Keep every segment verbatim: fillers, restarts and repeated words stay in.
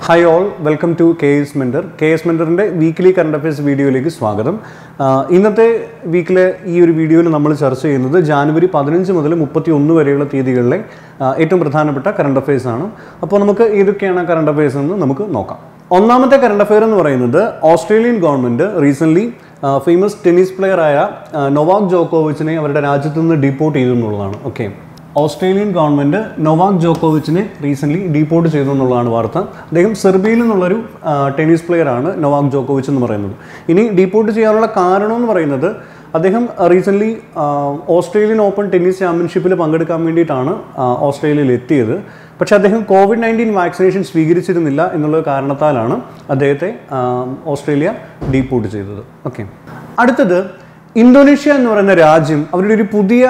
Hi all, welcome to K A S Mentor. K A S Mentor ന്റെ weekly current affairs വീഡിയോയിലേക്ക് സ്വാഗതം. ഇന്നത്തെ വീക്കിലെ ഈ ഒരു വീഡിയോയിൽ നമ്മൾ ചർച്ച ചെയ്യുന്നത് ജനുവരി പതിനഞ്ച് മുതൽ മുപ്പത്തിയൊന്ന് വരെയുള്ള തീയതികളിലെ ഏറ്റവും പ്രധാനപ്പെട്ട കറണ്ട് അഫയേഴ്സ് ആണ്. അപ്പോൾ നമുക്ക് ഏതൊക്കെയാണ് കറണ്ട് അഫയേഴ്സ് എന്ന് നമുക്ക് നോക്കാം. ഒന്നാമത്തെ കറണ്ട് അഫയർ എന്ന് പറയുന്നത് Australian government recent famous tennis player ആയ നൊവാക് ജോക്കോവിച്ചിനെ അവരുടെ രാജ്യത്ത് നിന്ന് ഡീപ്പോർട്ട് ചെയ്തു എന്നുള്ളതാണ്. ഓക്കെ, ഓസ്ട്രേലിയൻ ഗവൺമെൻറ് നൊവാക് ജോക്കോവിച്ചിനെ റീസെൻ്റ്ലി ഡീപ്പോർട്ട് ചെയ്തു എന്നുള്ളതാണ് വാർത്ത. അദ്ദേഹം സെർബിയയിൽ നിന്നുള്ളൊരു ടെന്നീസ് പ്ലെയർ ആണ് നൊവാക് ജോക്കോവിച്ച് എന്ന് പറയുന്നത്. ഇനി ഡീപ്പോർട്ട് ചെയ്യാനുള്ള കാരണം എന്ന് പറയുന്നത് അദ്ദേഹം റീസെൻ്റ്ലി ഓസ്ട്രേലിയൻ ഓപ്പൺ ടെന്നീസ് ചാമ്പ്യൻഷിപ്പിൽ പങ്കെടുക്കാൻ വേണ്ടിയിട്ടാണ് ഓസ്ട്രേലിയയിൽ എത്തിയത്. പക്ഷേ അദ്ദേഹം കോവിഡ് നയൻറ്റീൻ വാക്സിനേഷൻ സ്വീകരിച്ചിരുന്നില്ല എന്നുള്ള കാരണത്താലാണ് അദ്ദേഹത്തെ ഓസ്ട്രേലിയ ഡീപ്പോർട്ട് ചെയ്തത്. ഓക്കെ, അടുത്തത് ഇന്തോനേഷ്യ എന്ന് പറയുന്ന രാജ്യം അവരുടെ ഒരു പുതിയ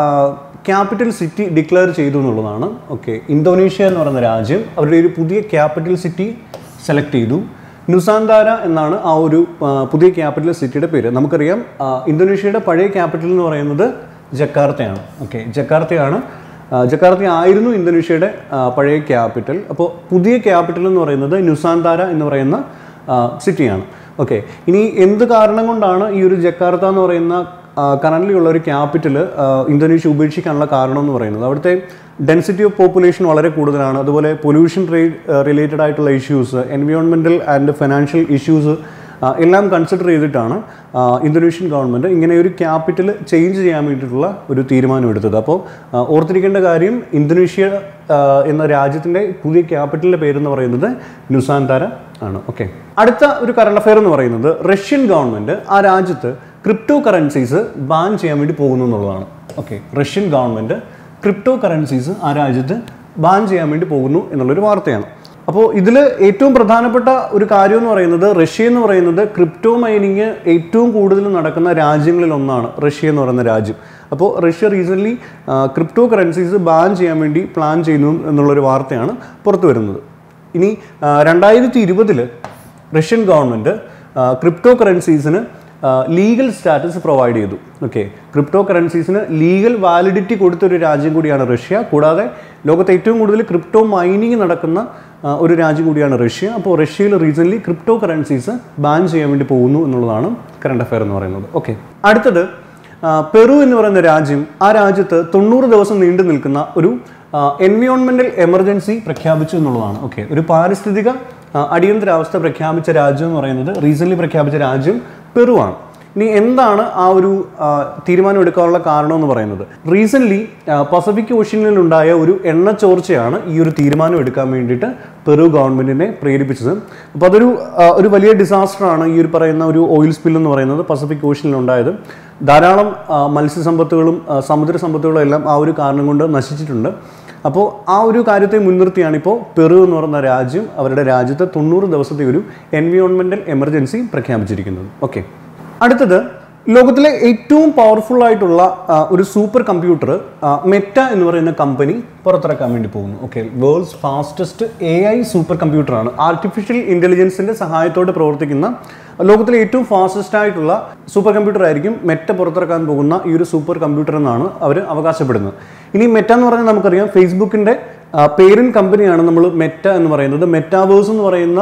ക്യാപിറ്റൽ സിറ്റി ഡിക്ലെയർ ചെയ്തു എന്നുള്ളതാണ്. ഓക്കെ, ഇന്തോനേഷ്യ എന്ന് പറയുന്ന രാജ്യം അവരുടെ ഒരു പുതിയ ക്യാപിറ്റൽ സിറ്റി സെലക്ട് ചെയ്തു. നുസാന്താര എന്നാണ് ആ ഒരു പുതിയ ക്യാപിറ്റൽ സിറ്റിയുടെ പേര്. നമുക്കറിയാം ഇന്തോനേഷ്യയുടെ പഴയ ക്യാപിറ്റൽ എന്ന് പറയുന്നത് ജക്കാർത്തയാണ്. ഓക്കെ, ജക്കാർത്തയാണ് ജക്കാർത്ത ആയിരുന്നു ഇന്തോനേഷ്യയുടെ പഴയ ക്യാപിറ്റൽ. അപ്പോൾ പുതിയ ക്യാപിറ്റൽ എന്ന് പറയുന്നത് നുസാന്താര എന്ന് പറയുന്ന സിറ്റിയാണ്. ഓക്കെ, ഇനി എന്ത് കാരണം കൊണ്ടാണ് ഈ ഒരു ജക്കാർത്ത എന്ന് പറയുന്ന കറൻ്റ്ലി ഉള്ള ഒരു ക്യാപിറ്റൽ ഇന്തോനേഷ്യ ഉപേക്ഷിക്കാനുള്ള കാരണം എന്ന് പറയുന്നത് അവിടുത്തെ ഡെൻസിറ്റി ഓഫ് പോപ്പുലേഷൻ വളരെ കൂടുതലാണ്. അതുപോലെ പൊല്യൂഷൻ റിലേറ്റഡ് ആയിട്ടുള്ള issues, environmental and financial issues എല്ലാം കൺസിഡർ ചെയ്തിട്ടാണ് ഇന്തോനേഷ്യൻ ഗവൺമെൻറ് ഇങ്ങനെ ഒരു ക്യാപിറ്റൽ ചേഞ്ച് ചെയ്യാൻ വേണ്ടിയിട്ടുള്ള ഒരു തീരുമാനം എടുത്തത്. അപ്പോൾ ഓർത്തിരിക്കേണ്ട കാര്യം, ഇന്തോനേഷ്യ എന്ന രാജ്യത്തിൻ്റെ പുതിയ ക്യാപിറ്റലിൻ്റെ പേരെന്ന് പറയുന്നത് നുസാന്താര ആണ്. ഓക്കെ, അടുത്ത ഒരു കറണ്ട് അഫയർ എന്ന് പറയുന്നത് റഷ്യൻ ഗവൺമെൻറ് ആ രാജ്യത്ത് ക്രിപ്റ്റോ കറൻസീസ് ബാൻ ചെയ്യാൻ വേണ്ടി പോകുന്നു എന്നുള്ളതാണ്. Okay, Russian government crypto currencies ആ രാജ്യത്ത് ബാൻ ചെയ്യാൻ വേണ്ടി പോകുന്നു എന്നുള്ളൊരു വാർത്തയാണ്. അപ്പോൾ ഇതിൽ ഏറ്റവും പ്രധാനപ്പെട്ട ഒരു കാര്യം എന്ന് പറയുന്നത് റഷ്യ എന്ന് പറയുന്നത് ക്രിപ്റ്റോ മൈനിങ് ഏറ്റവും കൂടുതൽ നടക്കുന്ന രാജ്യങ്ങളിൽ ഒന്നാണ് റഷ്യ എന്ന് പറയുന്ന രാജ്യം. അപ്പോൾ Russia recently crypto currencies ban ചെയ്യാൻ വേണ്ടി പ്ലാൻ ചെയ്യുന്നു എന്നുള്ളൊരു വാർത്തയാണ് പുറത്തു വരുന്നത്. ഇനി രണ്ടായിരത്തി ഇരുപതിൽ റഷ്യൻ ഗവൺമെൻറ് ക്രിപ്റ്റോ കറൻസീസിന് ലീഗൽ സ്റ്റാറ്റസ് പ്രൊവൈഡ് ചെയ്തു. ഓക്കെ, ക്രിപ്റ്റോ കറൻസീസിന് ലീഗൽ വാലിഡിറ്റി കൊടുത്തൊരു രാജ്യം കൂടിയാണ് റഷ്യ. കൂടാതെ ലോകത്തെ ഏറ്റവും കൂടുതൽ ക്രിപ്റ്റോ മൈനിങ് നടക്കുന്ന ഒരു രാജ്യം കൂടിയാണ് റഷ്യ. അപ്പോൾ റഷ്യയിൽ റീസെൻ്റ്ലി ക്രിപ്റ്റോ കറൻസീസ് ബാൻ ചെയ്യാൻ വേണ്ടി പോകുന്നു എന്നുള്ളതാണ് കറണ്ട് അഫയർ എന്ന് പറയുന്നത്. ഓക്കെ, അടുത്തത് പെറു എന്ന് പറയുന്ന രാജ്യം ആ രാജ്യത്ത് തൊണ്ണൂറ് ദിവസം നീണ്ടു നിൽക്കുന്ന ഒരു എൻവയോൺമെൻറ്റൽ എമർജൻസി പ്രഖ്യാപിച്ചു എന്നുള്ളതാണ്. ഓക്കെ, ഒരു പാരിസ്ഥിതിക അടിയന്തരാവസ്ഥ പ്രഖ്യാപിച്ച രാജ്യം എന്ന് പറയുന്നത് റീസെൻ്റ്ലി പ്രഖ്യാപിച്ച രാജ്യം പെറു ആണ്. ഇനി എന്താണ് ആ ഒരു തീരുമാനം എടുക്കാനുള്ള കാരണം എന്ന് പറയുന്നത്, റീസെൻ്റ്ലി പസഫിക് ഓഷ്യനിലുണ്ടായ ഒരു എണ്ണ ചോർച്ചയാണ് ഈ ഒരു തീരുമാനം എടുക്കാൻ വേണ്ടിയിട്ട് പെറു ഗവൺമെൻറ്റിനെ പ്രേരിപ്പിച്ചത്. അപ്പോൾ അതൊരു ഒരു വലിയ ഡിസാസ്റ്ററാണ് ഈ ഒരു പറയുന്ന ഒരു ഓയിൽ സ്പിൽ എന്ന് പറയുന്നത് പസഫിക് ഓഷ്യനിലുണ്ടായത്. ധാരാളം മത്സ്യസമ്പത്തുകളും സമുദ്ര സമ്പത്തുകളും എല്ലാം ആ ഒരു കാരണം കൊണ്ട് നശിച്ചിട്ടുണ്ട്. അപ്പോൾ ആ ഒരു കാര്യത്തെ മുൻനിർത്തിയാണ് ഇപ്പോൾ പെറു എന്ന് പറയുന്ന രാജ്യം അവരുടെ രാജ്യത്ത് തൊണ്ണൂറ് ദിവസത്തെ ഒരു എൻവയോൺമെൻറ്റൽ എമർജൻസി പ്രഖ്യാപിച്ചിരിക്കുന്നത്. ഓക്കെ, അടുത്തത് ലോകത്തിലെ ഏറ്റവും പവർഫുൾ ആയിട്ടുള്ള ഒരു സൂപ്പർ കമ്പ്യൂട്ടർ മെറ്റ എന്ന് പറയുന്ന കമ്പനി പുറത്തിറക്കാൻ വേണ്ടി പോകുന്നു. Okay, world's fastest A I super കമ്പ്യൂട്ടറാണ്. ആർട്ടിഫിഷ്യൽ ഇൻ്റലിജൻസിൻ്റെ സഹായത്തോടെ പ്രവർത്തിക്കുന്ന ലോകത്തിലെ ഏറ്റവും ഫാസ്റ്റസ്റ്റ് ആയിട്ടുള്ള സൂപ്പർ കമ്പ്യൂട്ടർ ആയിരിക്കും മെറ്റ പുറത്തിറക്കാൻ പോകുന്ന ഈ ഒരു സൂപ്പർ കമ്പ്യൂട്ടർ എന്നാണ് അവർ അവകാശപ്പെടുന്നത്. ഇനി മെറ്റ എന്ന് പറഞ്ഞാൽ നമുക്കറിയാം ഫേസ്ബുക്കിൻ്റെ പേരൻറ് കമ്പനിയാണ് നമ്മൾ മെറ്റ എന്ന് പറയുന്നത്. മെറ്റാവേഴ്സ് എന്ന് പറയുന്ന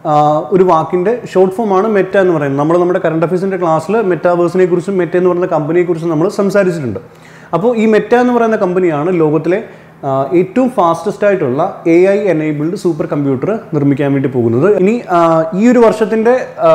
ഒരു വാക്കിൻ്റെ ഷോർട്ട് ഫോമാണ് മെറ്റ എന്ന് പറയുന്നത്. നമ്മൾ നമ്മുടെ കറണ്ട് അഫയേഴ്സിൻ്റെ ക്ലാസ്സിൽ മെറ്റാവേഴ്സിനെ കുറിച്ചും മെറ്റ എന്ന് പറയുന്ന കമ്പനിയെക്കുറിച്ചും നമ്മൾ സംസാരിച്ചിട്ടുണ്ട്. അപ്പോൾ ഈ മെറ്റ എന്ന് പറയുന്ന കമ്പനിയാണ് ലോകത്തിലെ ഏറ്റവും ഫാസ്റ്റസ്റ്റ് ആയിട്ടുള്ള A I enabled super computer നിർമ്മിക്കാൻ വേണ്ടി പോകുന്നത്. ഇനി ഈ ഒരു വർഷത്തിൻ്റെ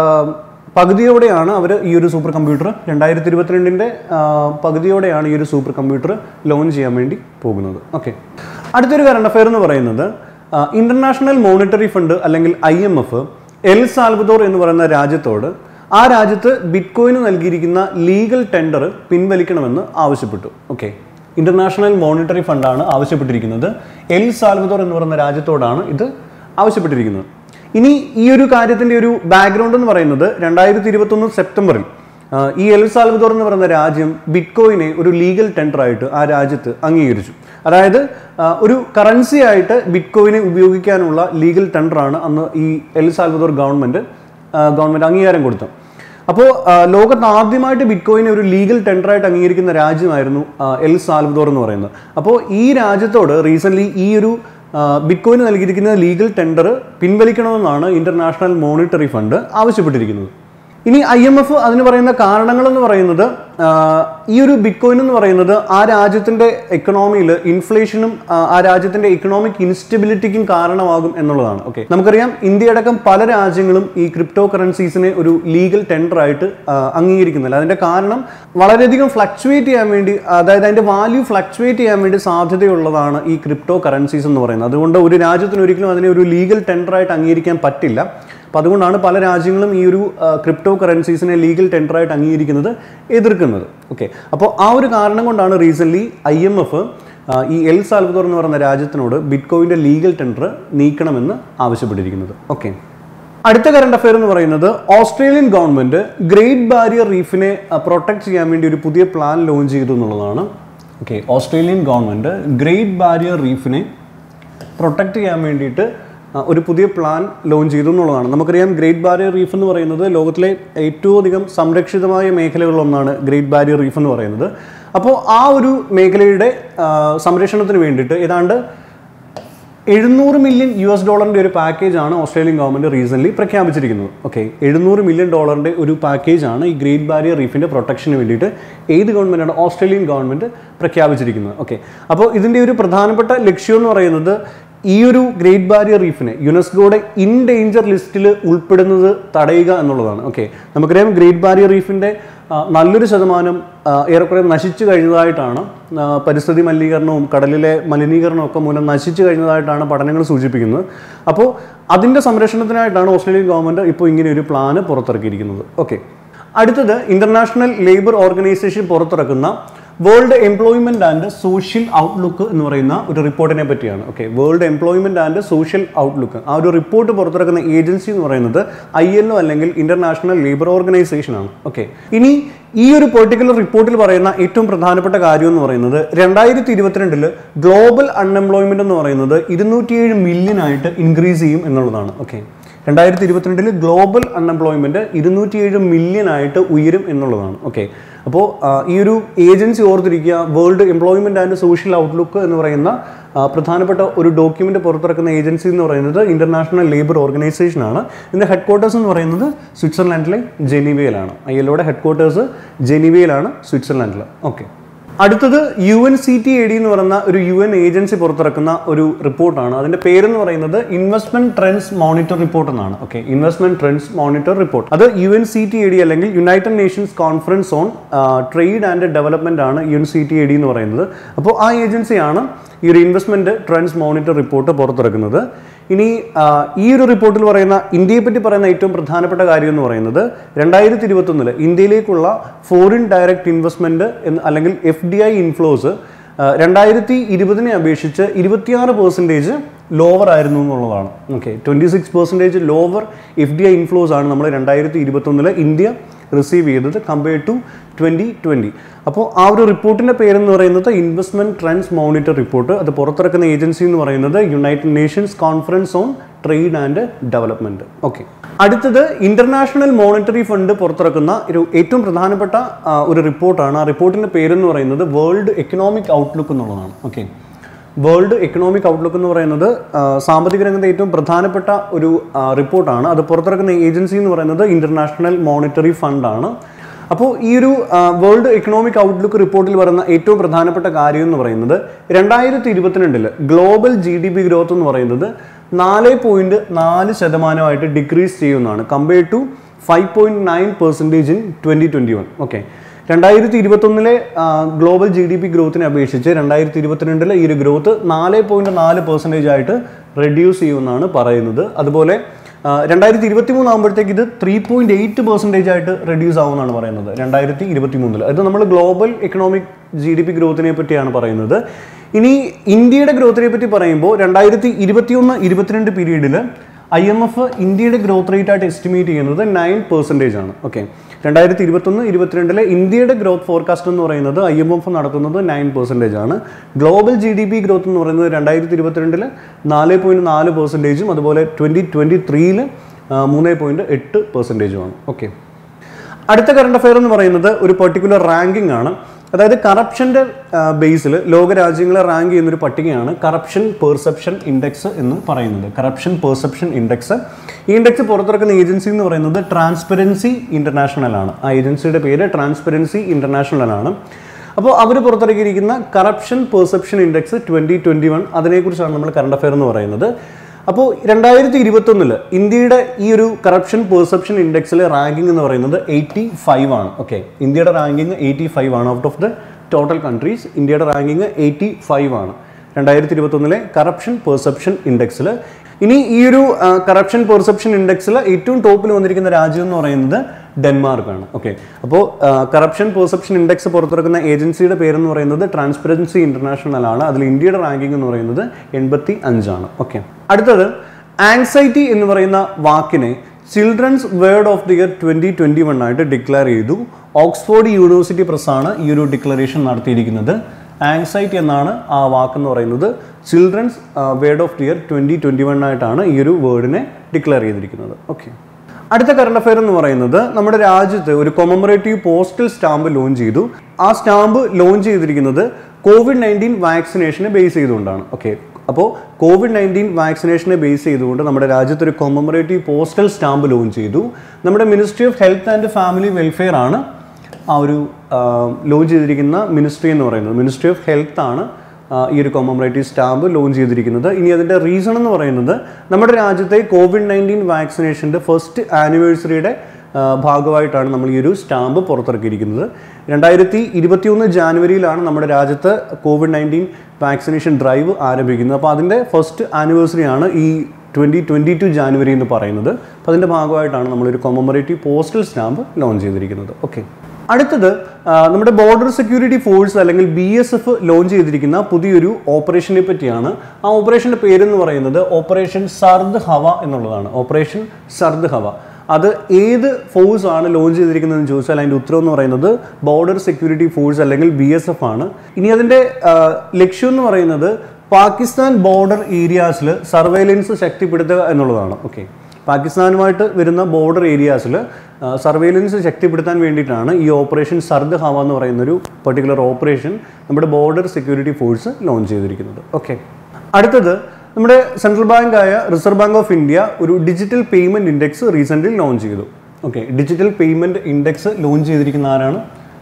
പകുതിയോടെയാണ് അവർ ഈ ഒരു സൂപ്പർ കമ്പ്യൂട്ടർ രണ്ടായിരത്തി ഇരുപത്തിരണ്ടിൻ്റെ പകുതിയോടെയാണ് ഈ ഒരു സൂപ്പർ കമ്പ്യൂട്ടർ ലോഞ്ച് ചെയ്യാൻ വേണ്ടി പോകുന്നത്. ഓക്കെ, അടുത്തൊരു കറണ്ട് അഫയർ എന്ന് പറയുന്നത് ഇന്റർനാഷണൽ മോണിറ്ററി ഫണ്ട് അല്ലെങ്കിൽ I M F El Salvador എന്ന് പറയുന്ന രാജ്യത്തോട് ആ രാജ്യത്ത് ബിറ്റ്കോയിന് നൽകിയിരിക്കുന്ന ലീഗൽ ടെൻഡർ പിൻവലിക്കണമെന്ന് ആവശ്യപ്പെട്ടു. ഓക്കെ, ഇന്റർനാഷണൽ മോണിറ്ററി ഫണ്ടാണ് ആവശ്യപ്പെട്ടിരിക്കുന്നത്. എൽ സാൽവദോർ എന്ന് പറയുന്ന രാജ്യത്തോടാണ് ഇത് ആവശ്യപ്പെട്ടിരിക്കുന്നത്. ഇനി ഈ ഒരു കാര്യത്തിൻ്റെ ഒരു ബാക്ക്ഗ്രൗണ്ട് എന്ന് പറയുന്നത് രണ്ടായിരത്തി ഇരുപത്തൊന്ന് സെപ്റ്റംബറിൽ ഈ എൽ സാൽവദോർ എന്ന് പറയുന്ന രാജ്യം ബിറ്റ്കോയിനെ ഒരു ലീഗൽ ടെൻഡറായിട്ട് ആ രാജ്യത്ത് അംഗീകരിച്ചു. അതായത് ഒരു കറൻസി ആയിട്ട് ബിറ്റ്കോയിനെ ഉപയോഗിക്കാനുള്ള ലീഗൽ ടെൻഡറാണ് അന്ന് ഈ എൽ സാൽവദോർ ഗവൺമെൻറ് ഗവൺമെൻറ് അംഗീകാരം കൊടുത്തത്. അപ്പോൾ ലോകത്ത് ആദ്യമായിട്ട് ബിറ്റ്കോയിനെ ഒരു ലീഗൽ ടെൻഡറായിട്ട് അംഗീകരിക്കുന്ന രാജ്യമായിരുന്നു എൽ സാൽവദോർ എന്ന് പറയുന്നത്. അപ്പോൾ ഈ രാജ്യത്തോട് റീസെൻ്റ്ലി ഈ ഒരു ബിറ്റ്കോയിന് നൽകിയിരിക്കുന്ന ലീഗൽ ടെൻഡർ പിൻവലിക്കണമെന്നാണ് ഇന്റർനാഷണൽ മോണിറ്ററി ഫണ്ട് ആവശ്യപ്പെട്ടിരിക്കുന്നത്. ഇനി ഐ എം എഫ് അതിന് പറയുന്ന കാരണങ്ങളെന്ന് പറയുന്നത് ഈ ഒരു ബിറ്റ്കോയിൻ എന്ന് പറയുന്നത് ആ രാജ്യത്തിൻ്റെ എക്കണോമിയിൽ ഇൻഫ്ലേഷനും ആ രാജ്യത്തിൻ്റെ ഇക്കണോമിക് ഇൻസ്റ്റബിലിറ്റിക്കും കാരണമാകും എന്നുള്ളതാണ്. ഓക്കെ, നമുക്കറിയാം ഇന്ത്യ അടക്കം പല രാജ്യങ്ങളും ഈ ക്രിപ്റ്റോ കറൻസീസിനെ ഒരു ലീഗൽ ടെൻഡർ ആയിട്ട് അംഗീകരിക്കുന്നില്ല. അതിൻ്റെ കാരണം വളരെയധികം ഫ്ലക്ച്വേറ്റ് ചെയ്യാൻ വേണ്ടി, അതായത് അതിൻ്റെ വാല്യൂ ഫ്ലക്ച്വേറ്റ് ചെയ്യാൻ വേണ്ടി സാധ്യതയുള്ളതാണ് ഈ ക്രിപ്റ്റോ കറൻസീസ് എന്ന് പറയുന്നത്. അതുകൊണ്ട് ഒരു രാജ്യത്തിന് ഒരിക്കലും അതിനെ ഒരു ലീഗൽ ടെൻഡറായിട്ട് അംഗീകരിക്കാൻ പറ്റില്ല. അപ്പോൾ അതുകൊണ്ടാണ് പല രാജ്യങ്ങളും ഈ ഒരു ക്രിപ്റ്റോ കറൻസീസിനെ ലീഗൽ ടെൻഡറായിട്ട് അംഗീകരിക്കുന്നത്, എതിർക്കുന്നത്. ഓക്കെ, അപ്പോൾ ആ ഒരു കാരണം കൊണ്ടാണ് റീസെൻ്റ്ലി ഐ എം എഫ് ഈ എൽ സാൽവദോർ എന്ന് പറയുന്ന രാജ്യത്തിനോട് ബിറ്റ്കോയിൻ്റെ ലീഗൽ ടെൻഡർ നീക്കണമെന്ന് ആവശ്യപ്പെട്ടിരിക്കുന്നത്. ഓക്കെ, അടുത്ത കറണ്ട് അഫെയർ എന്ന് പറയുന്നത് ഓസ്ട്രേലിയൻ ഗവൺമെൻറ് ഗ്രേറ്റ് ബാരിയർ റീഫിനെ പ്രൊട്ടക്ട് ചെയ്യാൻ വേണ്ടി ഒരു പുതിയ പ്ലാൻ ലോഞ്ച് ചെയ്തു എന്നുള്ളതാണ്. Okay, Australian government great barrier റീഫിനെ പ്രൊട്ടക്ട് ചെയ്യാൻ വേണ്ടിയിട്ട് ഒരു പുതിയ പ്ലാൻ ലോഞ്ച് ചെയ്തു എന്നുള്ളതാണ്. നമുക്കറിയാം ഗ്രേറ്റ് ബാരിയർ റീഫ് എന്ന് പറയുന്നത് ലോകത്തിലെ ഏറ്റവും അധികം സംരക്ഷിതമായ മേഖലകളിലൊന്നാണ് ഗ്രേറ്റ് ബാരിയർ റീഫ് എന്ന് പറയുന്നത്. അപ്പോൾ ആ ഒരു മേഖലയുടെ സംരക്ഷണത്തിന് വേണ്ടിയിട്ട് ഏതാണ്ട് എഴുന്നൂറ് മില്യൺ യു എസ് ഡോളറിൻ്റെ ഒരു പാക്കേജാണ് ഓസ്ട്രേലിയൻ ഗവൺമെൻറ് റീസെൻ്റ്ലി പ്രഖ്യാപിച്ചിരിക്കുന്നത്. ഓക്കെ, എഴുന്നൂറ് മില്യൺ ഡോളറിൻ്റെ ഒരു പാക്കേജാണ് ഈ ഗ്രേറ്റ് ബാരിയർ റീഫിൻ്റെ പ്രൊട്ടക്ഷന് വേണ്ടിയിട്ട് ഏത് ഗവൺമെൻറ്റാണ് ഓസ്ട്രേലിയൻ ഗവൺമെൻറ് പ്രഖ്യാപിച്ചിരിക്കുന്നത്. ഓക്കെ, അപ്പോൾ ഇതിൻ്റെ ഒരു പ്രധാനപ്പെട്ട ലക്ഷ്യം എന്ന് പറയുന്നത് ഈ ഒരു ഗ്രേറ്റ് ബാരിയർ റീഫിനെ യുനെസ്കോയുടെ ഇൻ ഡേഞ്ചർ ലിസ്റ്റിൽ ഉൾപ്പെടുന്നത് തടയുക എന്നുള്ളതാണ്. ഓക്കെ, നമുക്കറിയാം ഗ്രേറ്റ് ബാരിയർ റീഫിൻ്റെ നല്ലൊരു ശതമാനം ഏറെക്കുറെ നശിച്ചു കഴിഞ്ഞതായിട്ടാണ്, പരിസ്ഥിതി മലിനീകരണവും കടലിലെ മലിനീകരണവും ഒക്കെ മൂലം നശിച്ചു കഴിഞ്ഞതായിട്ടാണ് പഠനങ്ങൾ സൂചിപ്പിക്കുന്നത്. അപ്പോൾ അതിൻ്റെ സംരക്ഷണത്തിനായിട്ടാണ് ഓസ്ട്രേലിയൻ ഗവൺമെൻറ് ഇപ്പോൾ ഇങ്ങനെ ഒരു പ്ലാന് പുറത്തിറക്കിയിരിക്കുന്നത്. ഓക്കെ, അടുത്തത് ഇന്റർനാഷണൽ ലേബർ ഓർഗനൈസേഷൻ പുറത്തിറക്കുന്ന world employment and social outlook എന്ന് പറയുന്ന ഒരു റിപ്പോർട്ടിനെ പറ്റിയാണ്. Okay, world employment and social outlook, ആ ഒരു റിപ്പോർട്ട് പുറത്തിറക്കുന്ന ഏജൻസി എന്ന് പറയുന്നത് ഐ എൽ ഒ അല്ലെങ്കിൽ ഇന്റർനാഷണൽ ലേബർ ഓർഗനൈസേഷൻ ആണ്. ഓക്കെ, ഇനി ഈ ഒരു പെർട്ടിക്കുലർ റിപ്പോർട്ടിൽ പറയുന്ന ഏറ്റവും പ്രധാനപ്പെട്ട കാര്യം എന്ന് പറയുന്നത് രണ്ടായിരത്തി ഇരുപത്തിരണ്ടില് ഗ്ലോബൽ അൺഎംപ്ലോയ്മെന്റ് എന്ന് പറയുന്നത് ഇരുന്നൂറ്റിയേഴ് മില്യൺ ആയിട്ട് ഇൻക്രീസ് ചെയ്യും എന്നുള്ളതാണ്. ഓക്കെ, രണ്ടായിരത്തി ഇരുപത്തിരണ്ടില് ഗ്ലോബൽ അൺഎംപ്ലോയ്മെന്റ് ഇരുന്നൂറ്റിയേഴ് മില്യൺ ആയിട്ട് ഉയരും എന്നുള്ളതാണ്. ഓക്കെ, അപ്പോൾ ഈ ഒരു ഏജൻസി ഓർത്തിരിക്കുക, world employment and social outlook എന്ന് പറയുന്ന പ്രധാനപ്പെട്ട ഒരു ഡോക്യുമെന്റ് പുറത്തിറക്കുന്ന ഏജൻസി എന്ന് പറയുന്നത് ഇന്റർനാഷണൽ ലേബർ ഓർഗനൈസേഷൻ ആണ്. ഇതിന്റെ ഹെഡ് ക്വാർട്ടേഴ്സ് എന്ന് പറയുന്നത് സ്വിറ്റ്സർലാൻഡിലെ ജനീവയിലാണ്. ഐ എൽ ഒയുടെ ഹെഡ് ക്വാർട്ടേഴ്സ് ജനീവയിലാണ്, സ്വിറ്റ്സർലാൻഡിൽ. ഓക്കെ, അടുത്തത് U N C T A D എന്ന് പറയുന്ന ഒരു യു എൻ ഏജൻസി പുറത്തിറക്കുന്ന ഒരു റിപ്പോർട്ടാണ്. അതിന്റെ പേരെന്ന് പറയുന്നത് ഇൻവെസ്റ്റ്മെന്റ് ട്രെൻഡ്സ് മോണിറ്റർ റിപ്പോർട്ട് എന്നാണ്. Okay, investment trends monitor report, അത് U N C T A D അല്ലെങ്കിൽ United Nations conference on trade and development ആണ് U N C T A D എന്ന് പറയുന്നത്. അപ്പോൾ ആ ഏജൻസിയാണ് ഈ ഒരു ഇൻവെസ്റ്റ്മെന്റ് ട്രെൻഡ്സ് മോണിറ്റർ റിപ്പോർട്ട് പുറത്തിറക്കുന്നത്. ഇനി ഈ ഒരു റിപ്പോർട്ടിൽ പറയുന്ന ഇന്ത്യയെ പറ്റി പറയുന്ന ഏറ്റവും പ്രധാനപ്പെട്ട കാര്യം എന്ന് പറയുന്നത് രണ്ടായിരത്തി ഇരുപത്തി ഒന്നില് ഇന്ത്യയിലേക്കുള്ള ഫോറിൻ ഡയറക്റ്റ് ഇൻവെസ്റ്റ്മെന്റ് അല്ലെങ്കിൽ എഫ് ഡി ഐ ഇൻഫ്ലോസ് രണ്ടായിരത്തി ഇരുപതിനെ അപേക്ഷിച്ച് ഇരുപത്തിയാറ് പെർസെൻറ്റേജ് ലോവർ ആയിരുന്നു എന്നുള്ളതാണ്. Okay, twenty six percentage lower F D I inflows ആണ് നമ്മൾ രണ്ടായിരത്തി ഇരുപത്തി ഒന്നില് ഇന്ത്യ റിസീവ് ചെയ്തത് കമ്പയർഡ് ടു ട്വൻറ്റി ട്വൻറ്റി. അപ്പോൾ ആ ഒരു റിപ്പോർട്ടിൻ്റെ പേരെന്ന് പറയുന്നത് ഇൻവെസ്റ്റ്മെന്റ് ട്രെൻഡ്സ് മോണിറ്റർ റിപ്പോർട്ട്. അത് പുറത്തിറക്കുന്ന ഏജൻസി എന്ന് പറയുന്നത് United Nations conference on trade and development. Okay, അടുത്തത് ഇന്റർനാഷണൽ മോണിറ്ററി ഫണ്ട് പുറത്തിറക്കുന്ന ഒരു ഏറ്റവും പ്രധാനപ്പെട്ട ഒരു റിപ്പോർട്ടാണ്. ആ റിപ്പോർട്ടിൻ്റെ പേരെന്ന് പറയുന്നത് വേൾഡ് എക്കണോമിക് ഔട്ട്ലുക്ക് എന്നുള്ളതാണ്. ഓക്കെ, വേൾഡ് എക്കണോമിക് ഔട്ട്ലുക്ക് എന്ന് പറയുന്നത് സാമ്പത്തിക രംഗത്തെ ഏറ്റവും പ്രധാനപ്പെട്ട ഒരു റിപ്പോർട്ടാണ്. അത് പുറത്തിറക്കുന്ന ഏജൻസി എന്ന് പറയുന്നത് ഇന്റർനാഷണൽ മോണിറ്ററി ഫണ്ടാണ്. അപ്പോൾ ഈ ഒരു വേൾഡ് എക്കണോമിക് ഔട്ട്ലുക്ക് റിപ്പോർട്ടിൽ പറയുന്ന ഏറ്റവും പ്രധാനപ്പെട്ട കാര്യം എന്ന് പറയുന്നത് രണ്ടായിരത്തി ഇരുപത്തിരണ്ടില് global G D P growth എന്ന് പറയുന്നത് നാല് പോയിന്റ് നാല് ശതമാനമായിട്ട് ഡിക്രീസ് ചെയ്യുന്നതാണ് compared to five point nine percentage in twenty twenty one. Okay, രണ്ടായിരത്തി ഇരുപത്തൊന്നിലെ ഗ്ലോബൽ ജി ഡി പി ഗ്രോത്തിനെ അപേക്ഷിച്ച് രണ്ടായിരത്തി ഇരുപത്തിരണ്ടിലെ ഈ ഒരു ഗ്രോത്ത് നാല് പോയിന്റ് നാല് പെർസെൻറ്റേജ് ആയിട്ട് റെഡ്യൂസ് ചെയ്യുമെന്നാണ് പറയുന്നത്. അതുപോലെ രണ്ടായിരത്തി ഇരുപത്തി മൂന്നാകുമ്പോഴത്തേക്ക് ഇത് ത്രീ പോയിന്റ് എയ്റ്റ് പെർസെൻറ്റേജ് ആയിട്ട് റെഡ്യൂസ് ആവുമെന്നാണ് പറയുന്നത് രണ്ടായിരത്തി ഇരുപത്തി മൂന്നിൽ. അത് നമ്മൾ global economic G D P ഗ്രോത്തിനെ പറ്റിയാണ് പറയുന്നത്. ഇനി ഇന്ത്യയുടെ ഗ്രോത്തിനെ പറ്റി പറയുമ്പോൾ രണ്ടായിരത്തി ഇരുപത്തി ഒന്ന് ഇരുപത്തിരണ്ട് പീരീഡിൽ ഐ എം എഫ് ഇന്ത്യയുടെ ഗ്രോത്ത് റേറ്റ് ആയിട്ട് എസ്റ്റിമേറ്റ് ചെയ്യുന്നത് നയൻ പെർസെൻറ്റേജ് ആണ്. ഓക്കെ, രണ്ടായിരത്തി ഇരുപത്തൊന്ന് ഇരുപത്തിരണ്ടിലെ ഇന്ത്യയുടെ ഗ്രോത്ത് ഫോർകാസ്റ്റ് എന്ന് പറയുന്നത് ഐ എം എഫ് നടത്തുന്നത് നയൻ പെർസെൻറ്റേജ് ആണ്. Global G D P growth എന്ന് പറയുന്നത് രണ്ടായിരത്തി ഇരുപത്തിരണ്ടില് നാല് പോയിന്റ് നാല് പെർസെൻറ്റേജും അതുപോലെ ട്വൻറ്റി ട്വൻറ്റി ത്രീയിൽ മൂന്ന് പോയിന്റ് എട്ട് പെർസെൻറ്റേജുമാണ്. ഓക്കെ, അടുത്ത കറണ്ട് അഫെയർ എന്ന് പറയുന്നത് ഒരു പെർട്ടിക്കുലർ റാങ്കിംഗ് ആണ്. അതായത് കറപ്ഷൻ്റെ ബേസിൽ ലോകരാജ്യങ്ങളെ റാങ്ക് ചെയ്യുന്നൊരു പട്ടികയാണ് കറപ്ഷൻ പെർസെപ്ഷൻ ഇൻഡെക്സ് എന്ന് പറയുന്നത്. Corruption perception index. ഈ ഇൻഡെക്സ് പുറത്തിറക്കുന്ന ഏജൻസി എന്ന് പറയുന്നത് ട്രാൻസ്പെറൻസി ഇൻ്റർനാഷണൽ ആണ്. ആ ഏജൻസിയുടെ പേര് ട്രാൻസ്പെറൻസി ഇൻ്റർനാഷണൽ ആണ്. അപ്പോൾ അവർ പുറത്തിറക്കിയിരിക്കുന്ന corruption perception index twenty twenty one അതിനെക്കുറിച്ചാണ് നമ്മൾ കറണ്ട് അഫെയർ എന്ന് പറയുന്നത്. അപ്പോൾ രണ്ടായിരത്തി ഇരുപത്തൊന്നിൽ ഇന്ത്യയുടെ ഈ ഒരു കറപ്ഷൻ പെർസെപ്ഷൻ ഇൻഡെക്സിലെ റാങ്കിങ് എന്ന് പറയുന്നത് എയ്റ്റി ഫൈവ് ആണ്. ഓക്കെ, ഇന്ത്യയുടെ റാങ്കിങ് എയ്റ്റി ഫൈവ് ആണ്. Out of the total countries ഇന്ത്യയുടെ റാങ്കിങ് എയ്റ്റി ഫൈവ് ആണ് രണ്ടായിരത്തി ഇരുപത്തൊന്നിലെ കറപ്ഷൻ പെർസെപ്ഷൻ ഇൻഡെക്സിൽ. ഇനി ഈ ഒരു കറപ്ഷൻ പെർസെപ്ഷൻ ഇൻഡെക്സിൽ ഏറ്റവും ടോപ്പിൽ വന്നിരിക്കുന്ന രാജ്യം എന്ന് പറയുന്നത് ഡെൻമാർക്കാണ്. ഓക്കെ, അപ്പോൾ കറപ്ഷൻ പെർസെപ്ഷൻ ഇൻഡെക്സ് പുറത്തിറക്കുന്ന ഏജൻസിയുടെ പേരെന്ന് പറയുന്നത് ട്രാൻസ്പെറൻസി ഇൻ്റർനാഷണൽ ആണ്. അതിൽ ഇന്ത്യയുടെ റാങ്കിങ് എന്ന് പറയുന്നത് എൺപത്തി അഞ്ചാണ്. ഓക്കെ, അടുത്തത് ആങ്സൈറ്റി എന്ന് പറയുന്ന വാക്കിനെ children's word of the year twenty twenty one ആയിട്ട് ഡിക്ലെയർ ചെയ്തു. ഓക്സ്ഫോർഡ് യൂണിവേഴ്സിറ്റി പ്രസ്സാണ് ഈ ഒരു ഡിക്ലറേഷൻ നടത്തിയിരിക്കുന്നത്. ആങ്സൈറ്റി എന്നാണ് ആ വാക്കെന്ന് പറയുന്നത്. Children's word of the year twenty twenty one ആയിട്ടാണ് ഈ ഒരു വേർഡിനെ ഡിക്ലെയർ ചെയ്തിരിക്കുന്നത്. ഓക്കെ, അടുത്ത കറണ്ട് അഫെയർ എന്ന് പറയുന്നത് നമ്മുടെ രാജ്യത്ത് ഒരു കൊമമറേറ്റീവ് പോസ്റ്റൽ സ്റ്റാമ്പ് ലോഞ്ച് ചെയ്തു. ആ സ്റ്റാമ്പ് ലോഞ്ച് ചെയ്തിരിക്കുന്നത് കോവിഡ് നയൻറ്റീൻ വാക്സിനേഷനെ ബേസ് ചെയ്തുകൊണ്ടാണ്. ഓക്കെ, അപ്പോൾ കോവിഡ് നയൻറ്റീൻ വാക്സിനേഷനെ ബേസ് ചെയ്തുകൊണ്ട് നമ്മുടെ രാജ്യത്ത് ഒരു കൊമമറേറ്റീവ് പോസ്റ്റൽ സ്റ്റാമ്പ് ലോഞ്ച് ചെയ്തു. നമ്മുടെ ministry of health and family welfare ആണ് ആ ഒരു ലോഞ്ച് ചെയ്തിരിക്കുന്ന മിനിസ്ട്രി എന്ന് പറയുന്നത്. മിനിസ്ട്രി ഓഫ് ഹെൽത്ത് ആണ് ഈ ഒരു കൊമമറേറ്റീവ് സ്റ്റാമ്പ് ലോഞ്ച് ചെയ്തിരിക്കുന്നത്. ഇനി അതിൻ്റെ റീസൺ എന്ന് പറയുന്നത് നമ്മുടെ രാജ്യത്തെ കോവിഡ് നയൻറ്റീൻ വാക്സിനേഷൻ്റെ ഫസ്റ്റ് ആനിവേഴ്സറിയുടെ ഭാഗമായിട്ടാണ് നമ്മൾ ഈ ഒരു സ്റ്റാമ്പ് പുറത്തിറക്കിയിരിക്കുന്നത്. രണ്ടായിരത്തി ഇരുപത്തി ഒന്ന് ജാനുവരിയിലാണ് നമ്മുടെ രാജ്യത്ത് കോവിഡ് നയൻറ്റീൻ വാക്സിനേഷൻ ഡ്രൈവ് ആരംഭിക്കുന്നത്. അപ്പോൾ അതിൻ്റെ ഫസ്റ്റ് ആനിവേഴ്സറിയാണ് ഈ ട്വൻറ്റി ട്വൻറ്റി ടു ജാനുവരി എന്ന് പറയുന്നത്. അപ്പോൾ അതിൻ്റെ ഭാഗമായിട്ടാണ് നമ്മളൊരു കൊമമറേറ്റീവ് പോസ്റ്റൽ സ്റ്റാമ്പ് ലോഞ്ച് ചെയ്തിരിക്കുന്നത്. ഓക്കെ, അടുത്തത് നമ്മുടെ ബോർഡർ സെക്യൂരിറ്റി ഫോഴ്സ് അല്ലെങ്കിൽ ബി എസ് എഫ് ലോഞ്ച് ചെയ്തിരിക്കുന്ന പുതിയൊരു ഓപ്പറേഷനെ പറ്റിയാണ്. ആ ഓപ്പറേഷൻ്റെ പേരെന്ന് പറയുന്നത് ഓപ്പറേഷൻ സർദ് ഹവ എന്നുള്ളതാണ്. ഓപ്പറേഷൻ സർദ് ഹവ അത് ഏത് ഫോഴ്സ് ആണ് ലോഞ്ച് ചെയ്തിരിക്കുന്നതെന്ന് ചോദിച്ചാൽ അതിൻ്റെ ഉത്തരം എന്ന് പറയുന്നത് ബോർഡർ സെക്യൂരിറ്റി ഫോഴ്സ് അല്ലെങ്കിൽ ബി എസ് എഫ് ആണ്. ഇനി അതിൻ്റെ ലക്ഷ്യം എന്ന് പറയുന്നത് പാകിസ്ഥാൻ ബോർഡർ ഏരിയാസിൽ സർവൈലൻസ് ശക്തിപ്പെടുത്തുക എന്നുള്ളതാണ്. ഓക്കെ, പാകിസ്ഥാനുമായിട്ട് വരുന്ന ബോർഡർ ഏരിയാസിൽ സർവൈലൻസ് ശക്തിപ്പെടുത്താൻ വേണ്ടിയിട്ടാണ് ഈ ഓപ്പറേഷൻ സർദ് ഹവ എന്ന് പറയുന്നൊരു പെർട്ടിക്കുലർ ഓപ്പറേഷൻ നമ്മുടെ ബോർഡർ സെക്യൂരിറ്റി ഫോഴ്സ് ലോഞ്ച് ചെയ്തിരിക്കുന്നത്. ഓക്കെ, അടുത്തത് നമ്മുടെ സെൻട്രൽ ബാങ്കായ റിസർവ് ബാങ്ക് ഓഫ് ഇന്ത്യ ഒരു digital payment index recently launch ചെയ്തു. Okay, digital payment index launch ചെയ്തിരിക്കുന്ന ആരാണ്?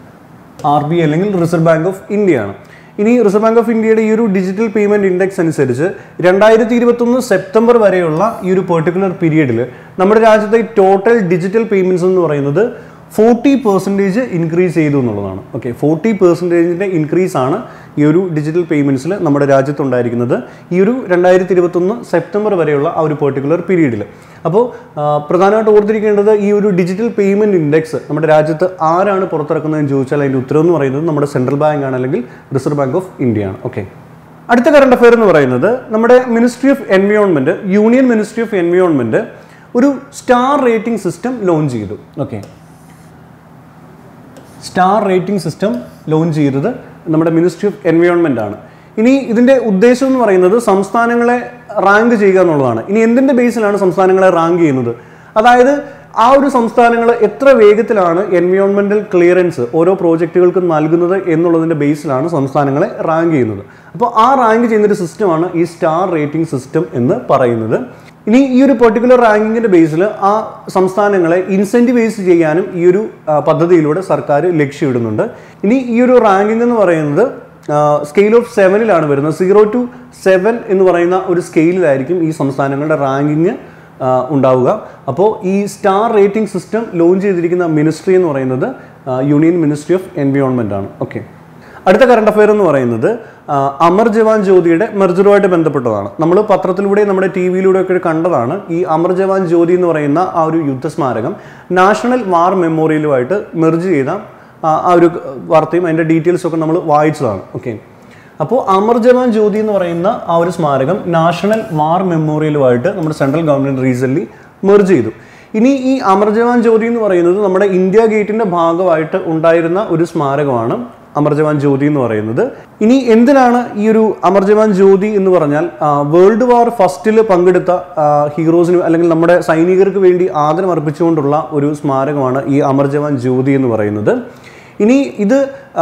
ആർ ബി ഐ അല്ലെങ്കിൽ റിസർവ് ബാങ്ക് ഓഫ് ഇന്ത്യ ആണ്. ഇനി റിസർവ് ബാങ്ക് ഓഫ് ഇന്ത്യയുടെ ഈ ഒരു ഡിജിറ്റൽ പേയ്മെൻറ്റ് ഇൻഡെക്സ് അനുസരിച്ച് രണ്ടായിരത്തി ഇരുപത്തൊന്ന് സെപ്റ്റംബർ വരെയുള്ള ഈ ഒരു പെർട്ടിക്കുലർ പീരീഡിൽ നമ്മുടെ രാജ്യത്തെ ടോട്ടൽ ഡിജിറ്റൽ പേയ്മെൻറ്റ്സ് എന്ന് പറയുന്നത് ഫോർട്ടി പെർസെൻറ്റേജ് ഇൻക്രീസ് ചെയ്തു എന്നുള്ളതാണ്. ഓക്കെ, ഫോർട്ടി പെർസെൻറ്റേജിൻ്റെ ഇൻക്രീസ് ആണ് ഈ ഒരു ഡിജിറ്റൽ പേയ്മെൻറ്റ്സിൽ നമ്മുടെ രാജ്യത്തുണ്ടായിരിക്കുന്നത് ഈ ഒരു രണ്ടായിരത്തി ഇരുപത്തൊന്ന് സെപ്റ്റംബർ വരെയുള്ള ആ ഒരു പെർട്ടിക്കുലർ പീരീഡിൽ. അപ്പോൾ പ്രധാനമായിട്ട് ഓർത്തിരിക്കേണ്ടത് ഈ ഒരു ഡിജിറ്റൽ പേയ്മെൻറ്റ് ഇൻഡെക്സ് നമ്മുടെ രാജ്യത്ത് ആരാണ് പുറത്തിറക്കുന്നതെന്ന് ചോദിച്ചാൽ അതിൻ്റെ ഉത്തരം എന്ന് പറയുന്നത് നമ്മുടെ സെൻട്രൽ ബാങ്ക് ആണ് അല്ലെങ്കിൽ റിസർവ് ബാങ്ക് ഓഫ് ഇന്ത്യ ആണ്. ഓക്കെ, അടുത്ത കറണ്ട് അഫെയർ എന്ന് പറയുന്നത് നമ്മുടെ ministry of environment union ministry of environment ഒരു സ്റ്റാർ റേറ്റിംഗ് സിസ്റ്റം ലോഞ്ച് ചെയ്തു. Okay, star rating system launch ചെയ്തത് നമ്മുടെ മിനിസ്ട്രി ഓഫ് എൻവയോൺമെൻ്റ് ആണ്. ഇനി ഇതിൻ്റെ ഉദ്ദേശം എന്ന് പറയുന്നത് സംസ്ഥാനങ്ങളെ റാങ്ക് ചെയ്യുക എന്നുള്ളതാണ്. ഇനി എന്തിൻ്റെ ബേസിലാണ് സംസ്ഥാനങ്ങളെ റാങ്ക് ചെയ്യുന്നത്? അതായത് ആ ഒരു സംസ്ഥാനങ്ങൾ എത്ര വേഗത്തിലാണ് എൻവയോൺമെൻറ്റൽ ക്ലിയറൻസ് ഓരോ പ്രോജക്റ്റുകൾക്കും നൽകുന്നത് എന്നുള്ളതിൻ്റെ ബേസിലാണ് സംസ്ഥാനങ്ങളെ റാങ്ക് ചെയ്യുന്നത്. അപ്പോൾ ആ റാങ്ക് ചെയ്യുന്നൊരു സിസ്റ്റമാണ് ഈ സ്റ്റാർ റേറ്റിംഗ് സിസ്റ്റം എന്ന് പറയുന്നത്. ഇനി ഈ ഒരു പെർട്ടിക്കുലർ റാങ്കിങ്ങിൻ്റെ ബേസിൽ ആ സംസ്ഥാനങ്ങളെ ഇൻസെൻറ്റിവൈസ് ചെയ്യാനും ഈ ഒരു പദ്ധതിയിലൂടെ സർക്കാർ ലക്ഷ്യമിടുന്നുണ്ട്. ഇനി ഈ ഒരു റാങ്കിങ് എന്ന് പറയുന്നത് സ്കെയിൽ ഓഫ് സെവനിലാണ് വരുന്നത്. സീറോ ടു സെവൻ എന്ന് പറയുന്ന ഒരു സ്കെയിലിലായിരിക്കും ഈ സംസ്ഥാനങ്ങളുടെ റാങ്കിങ് ഉണ്ടാവുക. അപ്പോൾ ഈ സ്റ്റാർ റേറ്റിംഗ് സിസ്റ്റം ലോഞ്ച് ചെയ്തിരിക്കുന്ന മിനിസ്ട്രി എന്ന് പറയുന്നത് യൂണിയൻ മിനിസ്ട്രി ഓഫ് എൻവയോൺമെൻ്റ് ആണ്. ഓക്കെ, അടുത്ത കറണ്ട് അഫെയർ എന്ന് പറയുന്നത് അമർ ജവാൻ ജ്യോതിയുടെ മെർജറുമായിട്ട് ബന്ധപ്പെട്ടതാണ്. നമ്മൾ പത്രത്തിലൂടെ നമ്മുടെ ടി വിയിലൂടെ ഒക്കെ കണ്ടതാണ്. ഈ അമർ ജവാൻ ജ്യോതി എന്ന് പറയുന്ന ആ ഒരു യുദ്ധസ്മാരകം നാഷണൽ വാർ മെമ്മോറിയലുമായിട്ട് മെർജ് ചെയ്ത ആ ഒരു വാർത്തയും അതിൻ്റെ ഡീറ്റെയിൽസും ഒക്കെ നമ്മൾ വായിച്ചതാണ്. ഓക്കെ, അപ്പോൾ അമർ ജവാൻ ജ്യോതി എന്ന് പറയുന്ന ആ ഒരു സ്മാരകം നാഷണൽ വാർ മെമ്മോറിയലുമായിട്ട് നമ്മുടെ സെൻട്രൽ ഗവൺമെൻറ് റീസെൻ്റ്ലി മെർജ് ചെയ്തു. ഇനി ഈ അമർ ജവാൻ ജ്യോതി എന്ന് പറയുന്നത് നമ്മുടെ ഇന്ത്യ ഗേറ്റിൻ്റെ ഭാഗമായിട്ട് ഉണ്ടായിരുന്ന ഒരു സ്മാരകമാണ് അമർ ജവാൻ ജ്യോതി എന്ന് പറയുന്നത്. ഇനി എന്തിനാണ് ഈ ഒരു അമർ ജവാൻ ജ്യോതി എന്ന് പറഞ്ഞാൽ വേൾഡ് വാർ ഫസ്റ്റിൽ പങ്കെടുത്ത ഹീറോസിന് അല്ലെങ്കിൽ നമ്മുടെ സൈനികർക്ക് വേണ്ടി ആദരം അർപ്പിച്ചുകൊണ്ടുള്ള ഒരു സ്മാരകമാണ് ഈ അമർ ജവാൻ ജ്യോതി എന്ന് പറയുന്നത്. ഇനി ഇത്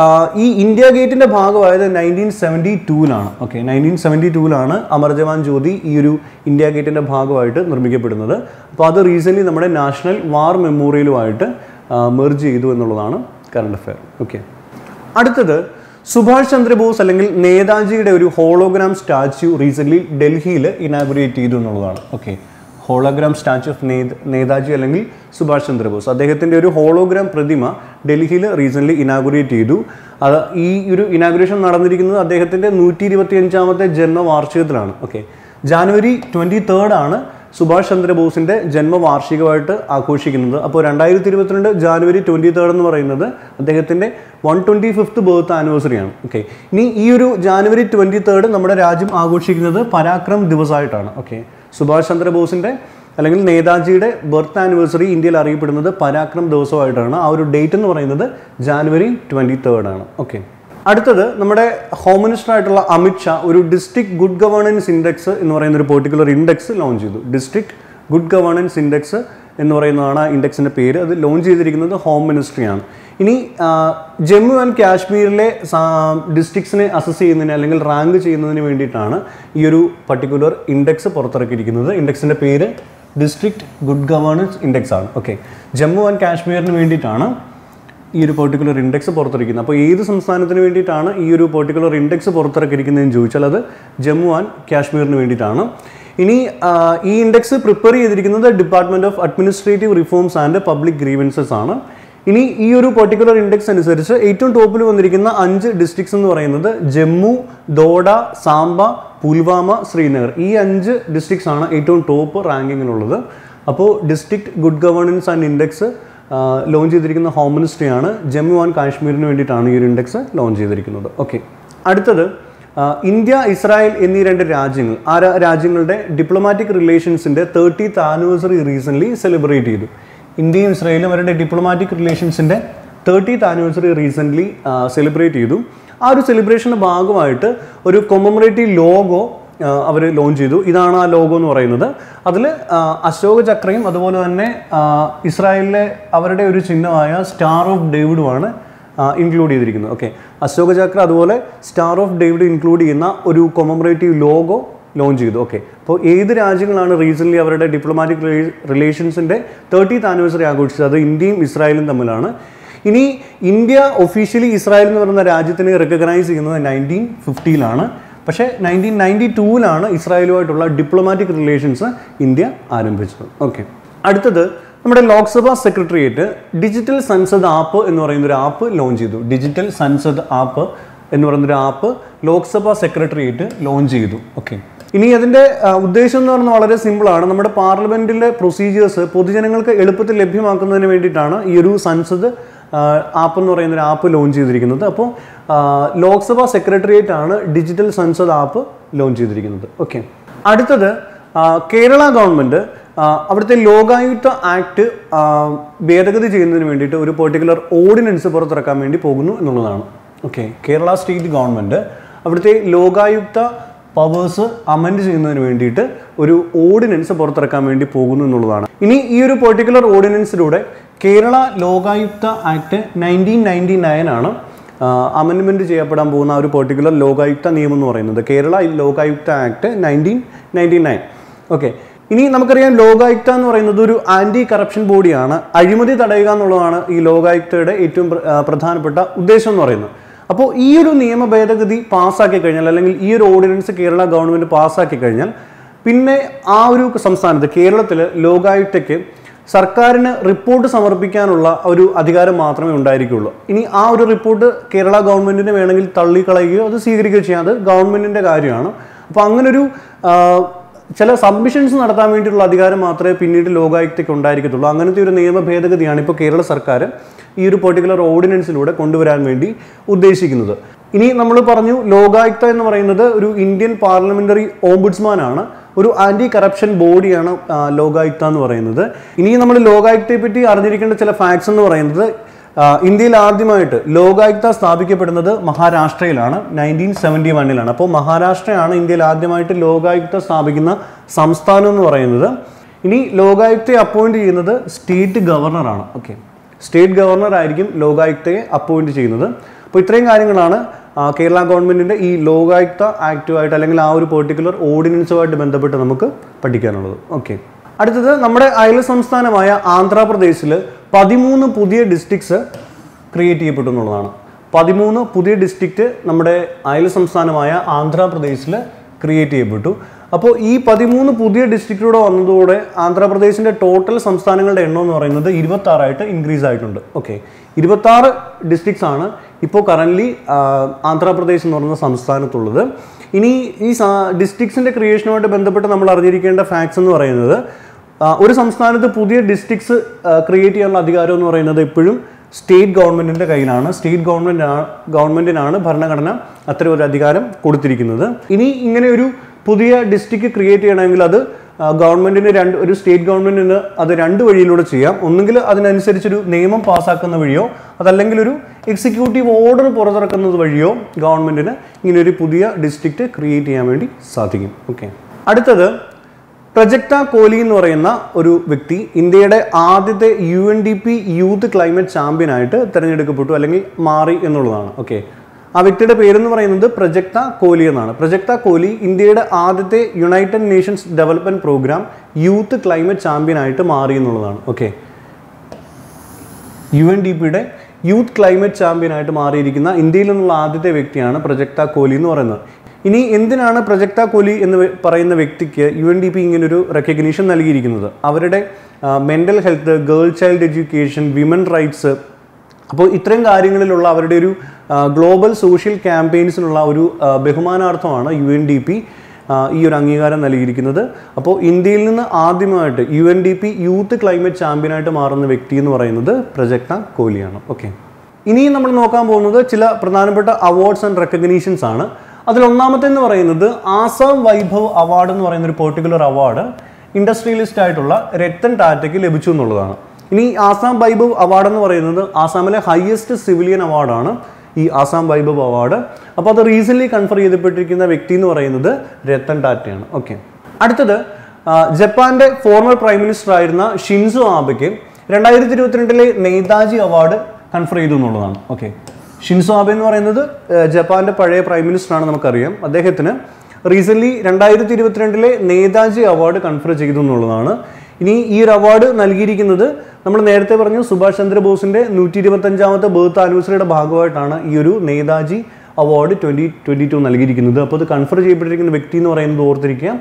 ഈ ഇന്ത്യ ഗേറ്റിൻ്റെ ഭാഗമായത് നയൻറ്റീൻ സെവൻറ്റി ടൂവിലാണ്. ഓക്കെ, നയൻറ്റീൻ സെവൻറ്റി ടൂവിലാണ് അമർ ജവാൻ ജ്യോതി ഈ ഒരു ഇന്ത്യ ഗേറ്റിൻ്റെ ഭാഗമായിട്ട് നിർമ്മിക്കപ്പെടുന്നത്. അപ്പോൾ അത് റീസെൻ്റ്ലി നമ്മുടെ നാഷണൽ വാർ മെമ്മോറിയലുമായിട്ട് മെർജ് ചെയ്തു എന്നുള്ളതാണ് കറണ്ട് അഫെയർ. ഓക്കെ, അടുത്തത് സുഭാഷ് ചന്ദ്രബോസ് അല്ലെങ്കിൽ നേതാജിയുടെ ഒരു ഹോളോഗ്രാം സ്റ്റാച്യു റീസെൻ്റ്ലി ഡൽഹിയിൽ ഇനാഗുറേറ്റ് ചെയ്തു എന്നുള്ളതാണ്. Okay, hologram statue of Netaji അല്ലെങ്കിൽ സുഭാഷ് ചന്ദ്രബോസ്, അദ്ദേഹത്തിൻ്റെ ഒരു ഹോളോഗ്രാം പ്രതിമ ഡൽഹിയിൽ റീസെൻ്റ്ലി ഇനാഗുറേറ്റ് ചെയ്തു. അത് ഈ ഒരു ഇനാഗുറേഷൻ നടന്നിരിക്കുന്നത് അദ്ദേഹത്തിൻ്റെ നൂറ്റി ഇരുപത്തി അഞ്ചാമത്തെ ജന്മവാർഷികത്തിലാണ്. ഓക്കെ, ജാനുവരി ട്വൻറ്റി തേർഡ് ആണ് സുഭാഷ് ചന്ദ്രബോസിൻ്റെ ജന്മവാർഷികമായിട്ട് ആഘോഷിക്കുന്നത്. അപ്പോൾ രണ്ടായിരത്തി ഇരുപത്തിരണ്ട് ജാനുവരി ട്വൻറ്റി തേർഡ് എന്ന് പറയുന്നത് അദ്ദേഹത്തിൻ്റെ വൺ ട്വൻറ്റി ഫിഫ്ത്ത് ബർത്ത് ആനിവേഴ്സറിയാണ്. ഓക്കെ, ഇനി ഈ ഒരു ജാനുവരി ട്വൻറ്റി തേർഡ് നമ്മുടെ രാജ്യം ആഘോഷിക്കുന്നത് പരാക്രം ദിവസമായിട്ടാണ്. ഓക്കെ, സുഭാഷ് ചന്ദ്രബോസിൻ്റെ അല്ലെങ്കിൽ നേതാജിയുടെ ബർത്ത് ആനിവേഴ്സറി ഇന്ത്യയിൽ അറിയപ്പെടുന്നത് പരാക്രം ദിവസമായിട്ടാണ്. ആ ഒരു ഡേറ്റ് എന്ന് പറയുന്നത് ജാനുവരി ട്വൻറ്റി തേർഡ് ആണ്. ഓക്കെ, അടുത്തത് നമ്മുടെ ഹോം മിനിസ്റ്റർ ആയിട്ടുള്ള അമിത് ഷാ ഒരു ഡിസ്ട്രിക്ട് ഗുഡ് ഗവേണൻസ് ഇൻഡെക്സ് എന്ന് പറയുന്ന ഒരു പെർട്ടിക്കുലർ ഇൻഡെക്സ് ലോഞ്ച് ചെയ്തു. ഡിസ്ട്രിക്ട് ഗുഡ് ഗവേണൻസ് ഇൻഡെക്സ് എന്ന് പറയുന്നതാണ് ആ ഇൻഡെക്സിൻ്റെ പേര്. അത് ലോഞ്ച് ചെയ്തിരിക്കുന്നത് ഹോം മിനിസ്ട്രിയാണ്. ഇനി ജമ്മു ആൻഡ് കാശ്മീരിലെ ഡിസ്ട്രിക്ട്സിനെ അസസ് ചെയ്യുന്നതിന് അല്ലെങ്കിൽ റാങ്ക് ചെയ്യുന്നതിന് വേണ്ടിയിട്ടാണ് ഈ ഒരു പർട്ടിക്കുലർ ഇൻഡെക്സ് പുറത്തിറക്കിയിരിക്കുന്നത്. ഇൻഡെക്സിൻ്റെ പേര് ഡിസ്ട്രിക്ട് ഗുഡ് ഗവേണൻസ് ഇൻഡെക്സ് ആണ്. ഓക്കെ, ജമ്മു ആൻഡ് കാശ്മീരിന് വേണ്ടിയിട്ടാണ് ഈ ഒരു പെർട്ടിക്കുലർ ഇൻഡെക്സ് പുറത്തിറക്കുന്നത്. അപ്പോൾ ഏത് സംസ്ഥാനത്തിന് വേണ്ടിയിട്ടാണ് ഈ ഒരു പെർട്ടിക്കുലർ ഇൻഡെക്സ് പുറത്തിറക്കിയിരിക്കുന്നതെന്ന് ചോദിച്ചാൽ അത് ജമ്മു ആൻഡ് കാശ്മീരിന് വേണ്ടിയിട്ടാണ്. ഇനി ഈ ഇൻഡെക്സ് പ്രിപ്പയർ ചെയ്തിരിക്കുന്നത് department of administrative reforms and public grievances ആണ്. ഇനി ഈ ഒരു പെർട്ടിക്കുലർ ഇൻഡെക്സ് അനുസരിച്ച് ഏറ്റവും ടോപ്പിൽ വന്നിരിക്കുന്ന അഞ്ച് ഡിസ്ട്രിക്ട്സ് എന്ന് പറയുന്നത് ജമ്മു, ദോഡ, സാംബ, പുൽവാമ, ശ്രീനഗർ. ഈ അഞ്ച് ഡിസ്ട്രിക്ട്സ് ആണ് ഏറ്റവും ടോപ്പ് റാങ്കിങ്ങിലുള്ളത്. അപ്പോൾ district good governance and index launch ചെയ്തിരിക്കുന്ന ഹോം മിനിസ്ട്രിയാണ്. ജമ്മു ആൻഡ് കാശ്മീരിന് വേണ്ടിയിട്ടാണ് ഈ ഒരു ഇൻഡെക്സ് ലോഞ്ച് ചെയ്തിരിക്കുന്നത്. ഓക്കെ, അടുത്തത് ഇന്ത്യ, ഇസ്രായേൽ എന്നീ രണ്ട് രാജ്യങ്ങൾ ആ രാജ്യങ്ങളുടെ ഡിപ്ലോമാറ്റിക് റിലേഷൻസിൻ്റെ തേർട്ടീത്ത് ആനിവേഴ്സറി റീസെൻ്റ്ലി സെലിബ്രേറ്റ് ചെയ്തു. ഇന്ത്യയും ഇസ്രായേലും അവരുടെ ഡിപ്ലോമാറ്റിക് റിലേഷൻസിൻ്റെ തേർട്ടീത്ത് ആനിവേഴ്സറി റീസെൻ്റ്ലി സെലിബ്രേറ്റ് ചെയ്തു. ആ ഒരു സെലിബ്രേഷൻ്റെ ഭാഗമായിട്ട് ഒരു കൊമമറേറ്റീവ് ലോഗോ അവർ ലോഞ്ച് ചെയ്തു. ഇതാണ് ആ ലോഗോ എന്ന് പറയുന്നത്. അതിൽ അശോക ചക്രയും അതുപോലെ തന്നെ ഇസ്രായേലിലെ അവരുടെ ഒരു ചിഹ്നമായ സ്റ്റാർ ഓഫ് ഡേവിഡുമാണ് ഇൻക്ലൂഡ് ചെയ്തിരിക്കുന്നത്. ഓക്കെ, അശോക ചക്ര അതുപോലെ സ്റ്റാർ ഓഫ് ഡേവിഡ് ഇൻക്ലൂഡ് ചെയ്യുന്ന ഒരു കൊമമറേറ്റീവ് ലോഗോ ലോഞ്ച് ചെയ്തു. ഓക്കെ, അപ്പോൾ ഏത് രാജ്യങ്ങളാണ് റീസെൻ്റ്ലി അവരുടെ ഡിപ്ലോമാറ്റിക് റിലേഷൻസിൻ്റെ തേർട്ടീത്ത് ആനിവേഴ്സറി ആഘോഷിച്ചത്? അത് ഇന്ത്യയും ഇസ്രായേലും തമ്മിലാണ്. ഇനി ഇന്ത്യ ഒഫീഷ്യലി ഇസ്രായേൽ എന്ന് പറയുന്ന രാജ്യത്തിനെ റെക്കഗ്നൈസ് ചെയ്യുന്നത് നയൻറ്റീൻ ഫിഫ്റ്റിയിലാണ്. പക്ഷേ നയൻറ്റീൻ നയൻറ്റി ടൂവിലാണ് ഇസ്രായേലുമായിട്ടുള്ള ഡിപ്ലോമാറ്റിക് റിലേഷൻസ് ഇന്ത്യ ആരംഭിച്ചത്. ഓക്കെ, അടുത്തത് നമ്മുടെ Lok Sabha secretariat digital Sansad app എന്ന് പറയുന്ന ഒരു ആപ്പ് ലോഞ്ച് ചെയ്തു. ഡിജിറ്റൽ സൻസദ് ആപ്പ് എന്ന് പറയുന്നൊരു ആപ്പ് ലോക്സഭാ സെക്രട്ടേറിയറ്റ് ലോഞ്ച് ചെയ്തു. ഓക്കെ, ഇനി അതിൻ്റെ ഉദ്ദേശം എന്ന് പറഞ്ഞാൽ വളരെ സിമ്പിളാണ്. നമ്മുടെ പാർലമെൻറ്റിലെ പ്രൊസീജിയേഴ്സ് പൊതുജനങ്ങൾക്ക് എളുപ്പത്തിൽ ലഭ്യമാക്കുന്നതിന് വേണ്ടിയിട്ടാണ് ഈ ഒരു സൻസദ് ആപ്പ് എന്ന് പറയുന്ന ഒരു ആപ്പ് ലോഞ്ച് ചെയ്തിരിക്കുന്നത്. അപ്പോൾ ലോക്സഭാ സെക്രട്ടേറിയറ്റ് ആണ് ഡിജിറ്റൽ സൻസദ് ആപ്പ് ലോഞ്ച് ചെയ്തിരിക്കുന്നത്. ഓക്കെ, അടുത്തത് കേരള ഗവൺമെൻറ് അവിടുത്തെ ലോകായുക്ത ആക്ട് ഭേദഗതി ചെയ്യുന്നതിന് വേണ്ടിയിട്ട് ഒരു പെർട്ടിക്കുലർ ഓർഡിനൻസ് പുറത്തിറക്കാൻ വേണ്ടി പോകുന്നു എന്നുള്ളതാണ്. ഓക്കെ, കേരള സ്റ്റേറ്റ് ഗവൺമെൻറ് അവിടുത്തെ ലോകായുക്ത പവേഴ്സ് അമെൻഡ് ചെയ്യുന്നതിന് വേണ്ടിയിട്ട് ഒരു ഓർഡിനൻസ് പുറത്തിറക്കാൻ വേണ്ടി പോകുന്നു എന്നുള്ളതാണ്. ഇനി ഈ ഒരു പെർട്ടിക്കുലർ ഓർഡിനൻസിലൂടെ Kerala Lokayukta act nineteen ninety nine ആണ് അമെൻഡ്മെൻറ്റ് ചെയ്യപ്പെടാൻ പോകുന്ന ഒരു പെർട്ടിക്കുലർ ലോകായുക്ത നിയമം എന്ന് പറയുന്നത്. Kerala Lokayukta act nineteen ninety nine. Okay, ഇനി നമുക്കറിയാം ലോകായുക്ത എന്ന് പറയുന്നത് ഒരു ആൻറ്റി കറപ്ഷൻ ബോഡിയാണ്. അഴിമതി തടയുക എന്നുള്ളതാണ് ഈ ലോകായുക്തയുടെ ഏറ്റവും പ്രധാനപ്പെട്ട ഉദ്ദേശം എന്ന് പറയുന്നത്. അപ്പോൾ ഈ ഒരു നിയമ ഭേദഗതി പാസ്സാക്കി കഴിഞ്ഞാൽ അല്ലെങ്കിൽ ഈ ഒരു ഓർഡിനൻസ് കേരള ഗവൺമെൻറ് പാസ്സാക്കി കഴിഞ്ഞാൽ പിന്നെ ആ ഒരു സംസ്ഥാനത്ത് കേരളത്തിൽ ലോകായുക്തയ്ക്ക് സർക്കാരിന് റിപ്പോർട്ട് സമർപ്പിക്കാനുള്ള ഒരു അധികാരം മാത്രമേ ഉണ്ടായിരിക്കുള്ളൂ. ഇനി ആ ഒരു റിപ്പോർട്ട് കേരള ഗവൺമെൻറ്റിന് വേണമെങ്കിൽ തള്ളിക്കളയുകയോ അത് സ്വീകരിക്കുകയോ ചെയ്യാം. അത് ഗവൺമെൻറ്റിൻ്റെ കാര്യമാണ്. അപ്പോൾ അങ്ങനൊരു ചില സബ്മിഷൻസ് നടത്താൻ വേണ്ടിയിട്ടുള്ള അധികാരം മാത്രമേ പിന്നീട് ലോകായുക്തയ്ക്ക് ഉണ്ടായിരിക്കത്തുള്ളൂ. അങ്ങനത്തെ ഒരു നിയമ ഭേദഗതിയാണ് ഇപ്പോൾ കേരള സർക്കാർ ഈ ഒരു പെർട്ടിക്കുലർ ഓർഡിനൻസിലൂടെ കൊണ്ടുവരാൻ വേണ്ടി ഉദ്ദേശിക്കുന്നത്. ഇനി നമ്മൾ പറഞ്ഞു ലോകായുക്ത എന്ന് പറയുന്നത് ഒരു ഇന്ത്യൻ പാർലമെൻ്ററി ഓംബുഡ്സ്മാൻ ആണ്. ഒരു ആൻറ്റി കറപ്ഷൻ ബോഡിയാണ് ലോകായുക്ത എന്ന് പറയുന്നത്. ഇനി നമ്മൾ ലോകായുക്തയെ പറ്റി അറിഞ്ഞിരിക്കേണ്ട ചില ഫാക്ട്സ് എന്ന് പറയുന്നത് ഇന്ത്യയിൽ ആദ്യമായിട്ട് ലോകായുക്ത സ്ഥാപിക്കപ്പെടുന്നത് മഹാരാഷ്ട്രയിലാണ്, നയൻറ്റീൻ സെവൻറ്റി വണ്ണിലാണ്. അപ്പോൾ മഹാരാഷ്ട്രയാണ് ഇന്ത്യയിൽ ആദ്യമായിട്ട് ലോകായുക്ത സ്ഥാപിക്കുന്ന സംസ്ഥാനം എന്ന് പറയുന്നത്. ഇനി ലോകായുക്തയെ അപ്പോയിൻറ്റ് ചെയ്യുന്നത് സ്റ്റേറ്റ് ഗവർണറാണ്. ഓക്കെ, സ്റ്റേറ്റ് ഗവർണർ ആയിരിക്കും ലോകായുക്തയെ അപ്പോയിൻറ്റ് ചെയ്യുന്നത്. അപ്പോൾ ഇത്രയും കാര്യങ്ങളാണ് കേരള ഗവൺമെൻറ്റിൻ്റെ ഈ ലോകായുക്ത ആക്റ്റുമായിട്ട് അല്ലെങ്കിൽ ആ ഒരു പെർട്ടിക്കുലർ ഓർഡിനൻസുമായിട്ട് ബന്ധപ്പെട്ട് നമുക്ക് പഠിക്കാനുള്ളത്. ഓക്കെ, അടുത്തത് നമ്മുടെ അയൽ സംസ്ഥാനമായ ആന്ധ്രാപ്രദേശിൽ പതിമൂന്ന് പുതിയ ഡിസ്ട്രിക്ട്സ് ക്രിയേറ്റ് ചെയ്യപ്പെട്ടു എന്നുള്ളതാണ്. പതിമൂന്ന് പുതിയ ഡിസ്ട്രിക്റ്റ് നമ്മുടെ അയൽ സംസ്ഥാനമായ ആന്ധ്രാപ്രദേശിൽ ക്രിയേറ്റ് ചെയ്യപ്പെട്ടു. അപ്പോൾ ഈ പതിമൂന്ന് പുതിയ ഡിസ്ട്രിക്റ്റിലൂടെ വന്നതോടെ ആന്ധ്രാപ്രദേശിൻ്റെ ടോട്ടൽ സംസ്ഥാനങ്ങളുടെ എണ്ണം എന്ന് പറയുന്നത് ഇരുപത്തി ആറായിട്ട് ഇൻക്രീസ് ആയിട്ടുണ്ട്. ഓക്കെ, ഇരുപത്തി ആറ് ഡിസ്ട്രിക്ട്സ് ആണ് ഇപ്പോൾ കറൻ്റ്ലി ആന്ധ്രാപ്രദേശ് എന്ന് പറയുന്ന സംസ്ഥാനത്തുള്ളത്. ഇനി ഈ ഡിസ്ട്രിക്ട്സിൻ്റെ ക്രിയേഷനുമായിട്ട് ബന്ധപ്പെട്ട് നമ്മൾ അറിഞ്ഞിരിക്കേണ്ട ഫാക്ട്സ് എന്ന് പറയുന്നത്, ഒരു സംസ്ഥാനത്ത് പുതിയ ഡിസ്ട്രിക്ട്സ് ക്രിയേറ്റ് ചെയ്യാനുള്ള അധികാരം എന്ന് പറയുന്നത് എപ്പോഴും സ്റ്റേറ്റ് ഗവൺമെൻറ്റിൻ്റെ കയ്യിലാണ്. സ്റ്റേറ്റ് ഗവൺമെൻറ് ഗവൺമെൻറ്റിനാണ് ഭരണഘടന അത്തരം ഒരു അധികാരം കൊടുത്തിരിക്കുന്നത്. ഇനി ഇങ്ങനെ ഒരു പുതിയ ഡിസ്ട്രിക്ട് ക്രിയേറ്റ് ചെയ്യണമെങ്കിൽ അത് ഗവൺമെൻറ്റിന് രണ്ട് ഒരു സ്റ്റേറ്റ് ഗവൺമെൻറ്റിന് അത് രണ്ട് വഴിയിലൂടെ ചെയ്യാം. ഒന്നുകിൽ അതിനനുസരിച്ചൊരു നിയമം പാസ്സാക്കുന്ന വഴിയോ അതല്ലെങ്കിൽ ഒരു എക്സിക്യൂട്ടീവ് ഓർഡർ പുറത്തിറക്കുന്നത് വഴിയോ ഗവൺമെൻറ്റിന് ഇങ്ങനെ ഒരു പുതിയ ഡിസ്ട്രിക്ട് ക്രിയേറ്റ് ചെയ്യാൻ വേണ്ടി സാധിക്കും. ഓക്കെ, അടുത്തത് പ്രൊജക്ട കോലി എന്ന് പറയുന്ന ഒരു വ്യക്തി ഇന്ത്യയുടെ ആദ്യത്തെ U N D P youth climate ചാമ്പ്യനായിട്ട് തിരഞ്ഞെടുക്കപ്പെട്ടു അല്ലെങ്കിൽ മാറി എന്നുള്ളതാണ്. ഓക്കെ, ആ വ്യക്തിയുടെ പേരെന്ന് പറയുന്നത് പ്രൊജക്ട കോലി എന്നാണ്. പ്രൊജക്ട കോലി ഇന്ത്യയുടെ ആദ്യത്തെ United Nations development programme youth climate ചാമ്പ്യനായിട്ട് മാറി എന്നുള്ളതാണ്. ഓക്കെ, യു എൻ ഡി പിയുടെ യൂത്ത് ക്ലൈമറ്റ് ചാമ്പ്യനായിട്ട് മാറിയിരിക്കുന്ന ഇന്ത്യയിൽ നിന്നുള്ള ആദ്യത്തെ വ്യക്തിയാണ് പ്രൊജക്ട കോലി എന്ന് പറയുന്നത്. ഇനി എന്തിനാണ് പ്രൊജക്ട കോലി എന്ന് പറയുന്ന വ്യക്തിക്ക് യു എൻ ഡി പി ഇങ്ങനൊരു റെക്കഗ്നീഷൻ നൽകിയിരിക്കുന്നത്? അവരുടെ mental health, girl child education, women rights, അപ്പോൾ ഇത്തരം കാര്യങ്ങളിലുള്ള അവരുടെ ഒരു ഗ്ലോബൽ സോഷ്യൽ ക്യാമ്പയിൻസിനുള്ള ഒരു ബഹുമാനാർത്ഥമാണ് യു എൻ ഡി പി ഈ ഒരു അംഗീകാരം നൽകിയിരിക്കുന്നത്. അപ്പോൾ ഇന്ത്യയിൽ നിന്ന് ആദ്യമായിട്ട് U N D P youth climate ചാമ്പ്യനായിട്ട് മാറുന്ന വ്യക്തി എന്ന് പറയുന്നത് പ്രൊജക്ട കോലിയാണ്. ഓക്കെ, ഇനിയും നമ്മൾ നോക്കാൻ പോകുന്നത് ചില പ്രധാനപ്പെട്ട അവാർഡ്സ് ആൻഡ് റെക്കഗ്നീഷൻസ് ആണ്. അതിലൊന്നാമത്തെ എന്ന് പറയുന്നത് ആസാം വൈഭവ് അവാർഡ് എന്ന് പറയുന്ന ഒരു പെർട്ടിക്കുലർ അവാർഡ് ഇൻഡസ്ട്രിയലിസ്റ്റ് ആയിട്ടുള്ള രത്തൻ ടാറ്റയ്ക്ക് ലഭിച്ചു എന്നുള്ളതാണ്. ഇനി ആസാം വൈഭവ് അവാർഡ് എന്ന് പറയുന്നത് ആസാമിലെ ഹയസ്റ്റ് സിവിലിയൻ അവാർഡാണ് ഈ ആസാം വൈഭവ് അവാർഡ്. അപ്പോൾ അത് റീസെൻ്റ്ലി കൺഫർ ചെയ്യപ്പെട്ടിരിക്കുന്ന വ്യക്തി എന്ന് പറയുന്നത് രത്തൻ ടാറ്റയാണ്. ഓക്കെ, അടുത്തത് ജപ്പാന്റെ ഫോർമർ പ്രൈം മിനിസ്റ്റർ ആയിരുന്ന ഷിൻസോ ആബെക്ക് രണ്ടായിരത്തി ഇരുപത്തിരണ്ടിലെ നേതാജി അവാർഡ് കൺഫർ ചെയ്തു എന്നുള്ളതാണ്. ഓക്കെ, ഷിൻസോ ആബെ എന്ന് പറയുന്നത് ജപ്പാന്റെ പഴയ പ്രൈം മിനിസ്റ്ററാണ്, നമുക്കറിയാം. അദ്ദേഹത്തിന് റീസെൻ്റ്ലി രണ്ടായിരത്തി ഇരുപത്തിരണ്ടിലെ നേതാജി അവാർഡ് കൺഫർ ചെയ്തു എന്നുള്ളതാണ്. ഇനി ഈ ഒരു അവാർഡ് നൽകിയിരിക്കുന്നത് നമ്മൾ നേരത്തെ പറഞ്ഞു സുഭാഷ് ചന്ദ്രബോസിന്റെ നൂറ്റി ഇരുപത്തഞ്ചാമത്തെ ബർത്ത് ആനിവേഴ്സറിയുടെ ഭാഗമായിട്ടാണ് ഈ ഒരു Netaji award twenty twenty two നൽകിയിരിക്കുന്നത്. അപ്പോൾ അത് കൺഫർ ചെയ്യപ്പെട്ടിരിക്കുന്ന വ്യക്തി എന്ന് പറയുന്നത് ഓർത്തിരിക്കുക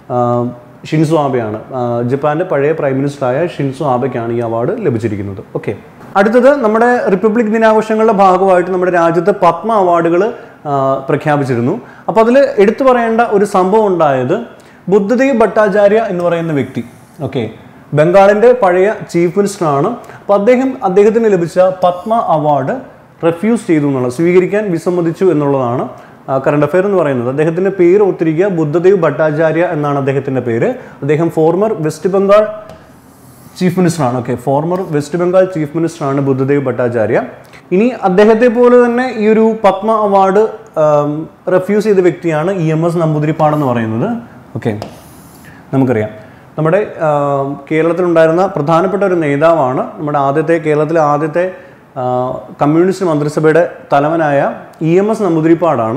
ഷിൻസോ ആബെയാണ്. ജപ്പാന്റെ പഴയ പ്രൈം മിനിസ്റ്ററായ ഷിൻസോ ആബെക്കാണ് ഈ അവാർഡ് ലഭിച്ചിരിക്കുന്നത്. ഓക്കെ, അടുത്തത് നമ്മുടെ റിപ്പബ്ലിക് ദിനാഘോഷങ്ങളുടെ ഭാഗമായിട്ട് നമ്മുടെ രാജ്യത്ത് പത്മ അവാർഡുകൾ പ്രഖ്യാപിച്ചിരുന്നു. അപ്പോൾ അതിൽ എടുത്തു പറയേണ്ട ഒരു സംഭവം ഉണ്ടായത് ബുദ്ധദേവ് ഭട്ടാചാര്യ എന്ന് പറയുന്ന വ്യക്തി, ഓക്കെ, ബംഗാളിൻ്റെ പഴയ ചീഫ് മിനിസ്റ്ററാണ്. അപ്പോൾ അദ്ദേഹം അദ്ദേഹത്തിന് ലഭിച്ച പത്മ അവാർഡ് റെഫ്യൂസ് ചെയ്തു എന്നുള്ളത്, സ്വീകരിക്കാൻ വിസമ്മതിച്ചു എന്നുള്ളതാണ് കറണ്ട് അഫെയർ എന്ന് പറയുന്നത്. അദ്ദേഹത്തിൻ്റെ പേര് ഒത്തിരിക്കുക ബുദ്ധദേവ് ഭട്ടാചാര്യ എന്നാണ് അദ്ദേഹത്തിൻ്റെ പേര്. അദ്ദേഹം ഫോർമർ വെസ്റ്റ് ബംഗാൾ ചീഫ് മിനിസ്റ്ററാണ്. Okay, former west Bengal chief മിനിസ്റ്ററാണ് ബുദ്ധദേവ് ഭട്ടാചാര്യ. ഇനി അദ്ദേഹത്തെ പോലെ തന്നെ ഈ ഒരു പത്മ അവാർഡ് റെഫ്യൂസ് ചെയ്ത വ്യക്തിയാണ് ഇ എം എസ് നമ്പൂതിരിപ്പാടെന്ന് പറയുന്നത്. ഓക്കെ, നമുക്കറിയാം നമ്മുടെ കേരളത്തിലുണ്ടായിരുന്ന പ്രധാനപ്പെട്ട ഒരു നേതാവാണ്. നമ്മുടെ ആദ്യത്തെ കേരളത്തിലെ ആദ്യത്തെ കമ്മ്യൂണിസ്റ്റ് മന്ത്രിസഭയുടെ തലവനായ ഇ എം എസ് നമ്പൂതിരിപ്പാടാണ്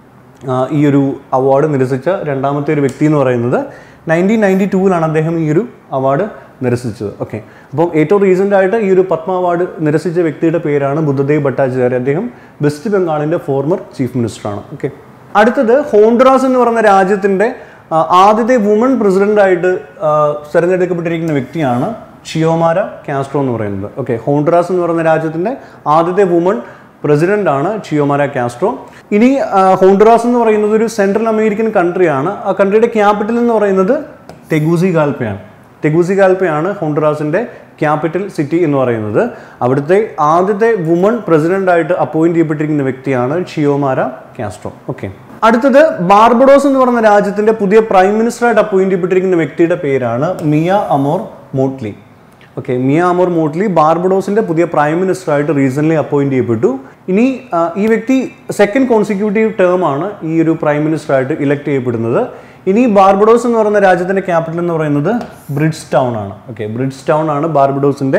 ഈ ഒരു അവാർഡ് നിരസിച്ച രണ്ടാമത്തെ ഒരു വ്യക്തി എന്ന് പറയുന്നത്. നയൻറ്റീൻ നയൻറ്റി ടൂവിലാണ് അദ്ദേഹം ഈ ഒരു അവാർഡ് നിരസിച്ചത്. ഓക്കെ, അപ്പം ഏറ്റവും റീസെൻ്റ് ആയിട്ട് ഈ ഒരു പത്മ അവാർഡ് നിരസിച്ച വ്യക്തിയുടെ പേരാണ് ബുദ്ധദേവ് ഭട്ടാചാര്യ. അദ്ദേഹം വെസ്റ്റ് ബംഗാളിൻ്റെ ഫോർമർ ചീഫ് മിനിസ്റ്ററാണ്. ഓക്കെ, അടുത്തത് ഹോണ്ടുറാസ് എന്ന് പറയുന്ന രാജ്യത്തിൻ്റെ ആദ്യത്തെ വുമൺ പ്രസിഡൻ്റായിട്ട് തിരഞ്ഞെടുക്കപ്പെട്ടിരിക്കുന്ന വ്യക്തിയാണ് ഷിയോമാര കാസ്ട്രോ എന്ന് പറയുന്നത്. ഓക്കെ, ഹോണ്ടുറാസ് എന്ന് പറയുന്ന രാജ്യത്തിൻ്റെ ആദ്യത്തെ വുമൺ പ്രസിഡൻ്റാണ് ഷിയോമാര കാസ്ട്രോ. ഇനി ഹോണ്ടുറാസ് എന്ന് പറയുന്നത് ഒരു സെൻട്രൽ അമേരിക്കൻ കൺട്രിയാണ്. ആ കൺട്രിയുടെ ക്യാപിറ്റൽ എന്ന് പറയുന്നത് ടെഗൂസിഗാൽപ്പയാണ്. ടെഗൂസിഗാൽപ്പയാണ് ഹോണ്ടുറാസിൻ്റെ ക്യാപിറ്റൽ സിറ്റി എന്ന് പറയുന്നത്. അവിടുത്തെ ആദ്യത്തെ വുമൺ പ്രസിഡൻ്റായിട്ട് അപ്പോയിൻറ്റ് ചെയ്യപ്പെട്ടിരിക്കുന്ന വ്യക്തിയാണ് ഷിയോമാര കാസ്ട്രോ. ഓക്കെ, അടുത്തത് ബാർബഡോസ് എന്ന് പറയുന്ന രാജ്യത്തിൻ്റെ പുതിയ പ്രൈം മിനിസ്റ്ററായിട്ട് അപ്പോയിൻറ്റ് ചെയ്യപ്പെട്ടിരിക്കുന്ന വ്യക്തിയുടെ പേരാണ് Mia Amor Mottley. Okay, Mia Amor Mottley ബാർബഡോസിൻ്റെ പുതിയ പ്രൈം മിനിസ്റ്ററായിട്ട് റീസെൻ്റ്ലി അപ്പോയിൻറ്റ് ചെയ്യപ്പെട്ടു. ഇനി ഈ വ്യക്തി സെക്കൻഡ് കോൺസിക്യൂട്ടീവ് ടേം ആണ് ഈ ഒരു പ്രൈം മിനിസ്റ്ററായിട്ട് ഇലക്ട് ചെയ്യപ്പെടുന്നത്. ഇനി ബാർബഡോസ് എന്ന് പറയുന്ന രാജ്യത്തിൻ്റെ ക്യാപിറ്റൽ എന്ന് പറയുന്നത് ബ്രിഡ്ജ് ടൗൺ ആണ്. ഓക്കെ, ബ്രിഡ്ജ് ടൗൺ ആണ് ബാർബഡോസിൻ്റെ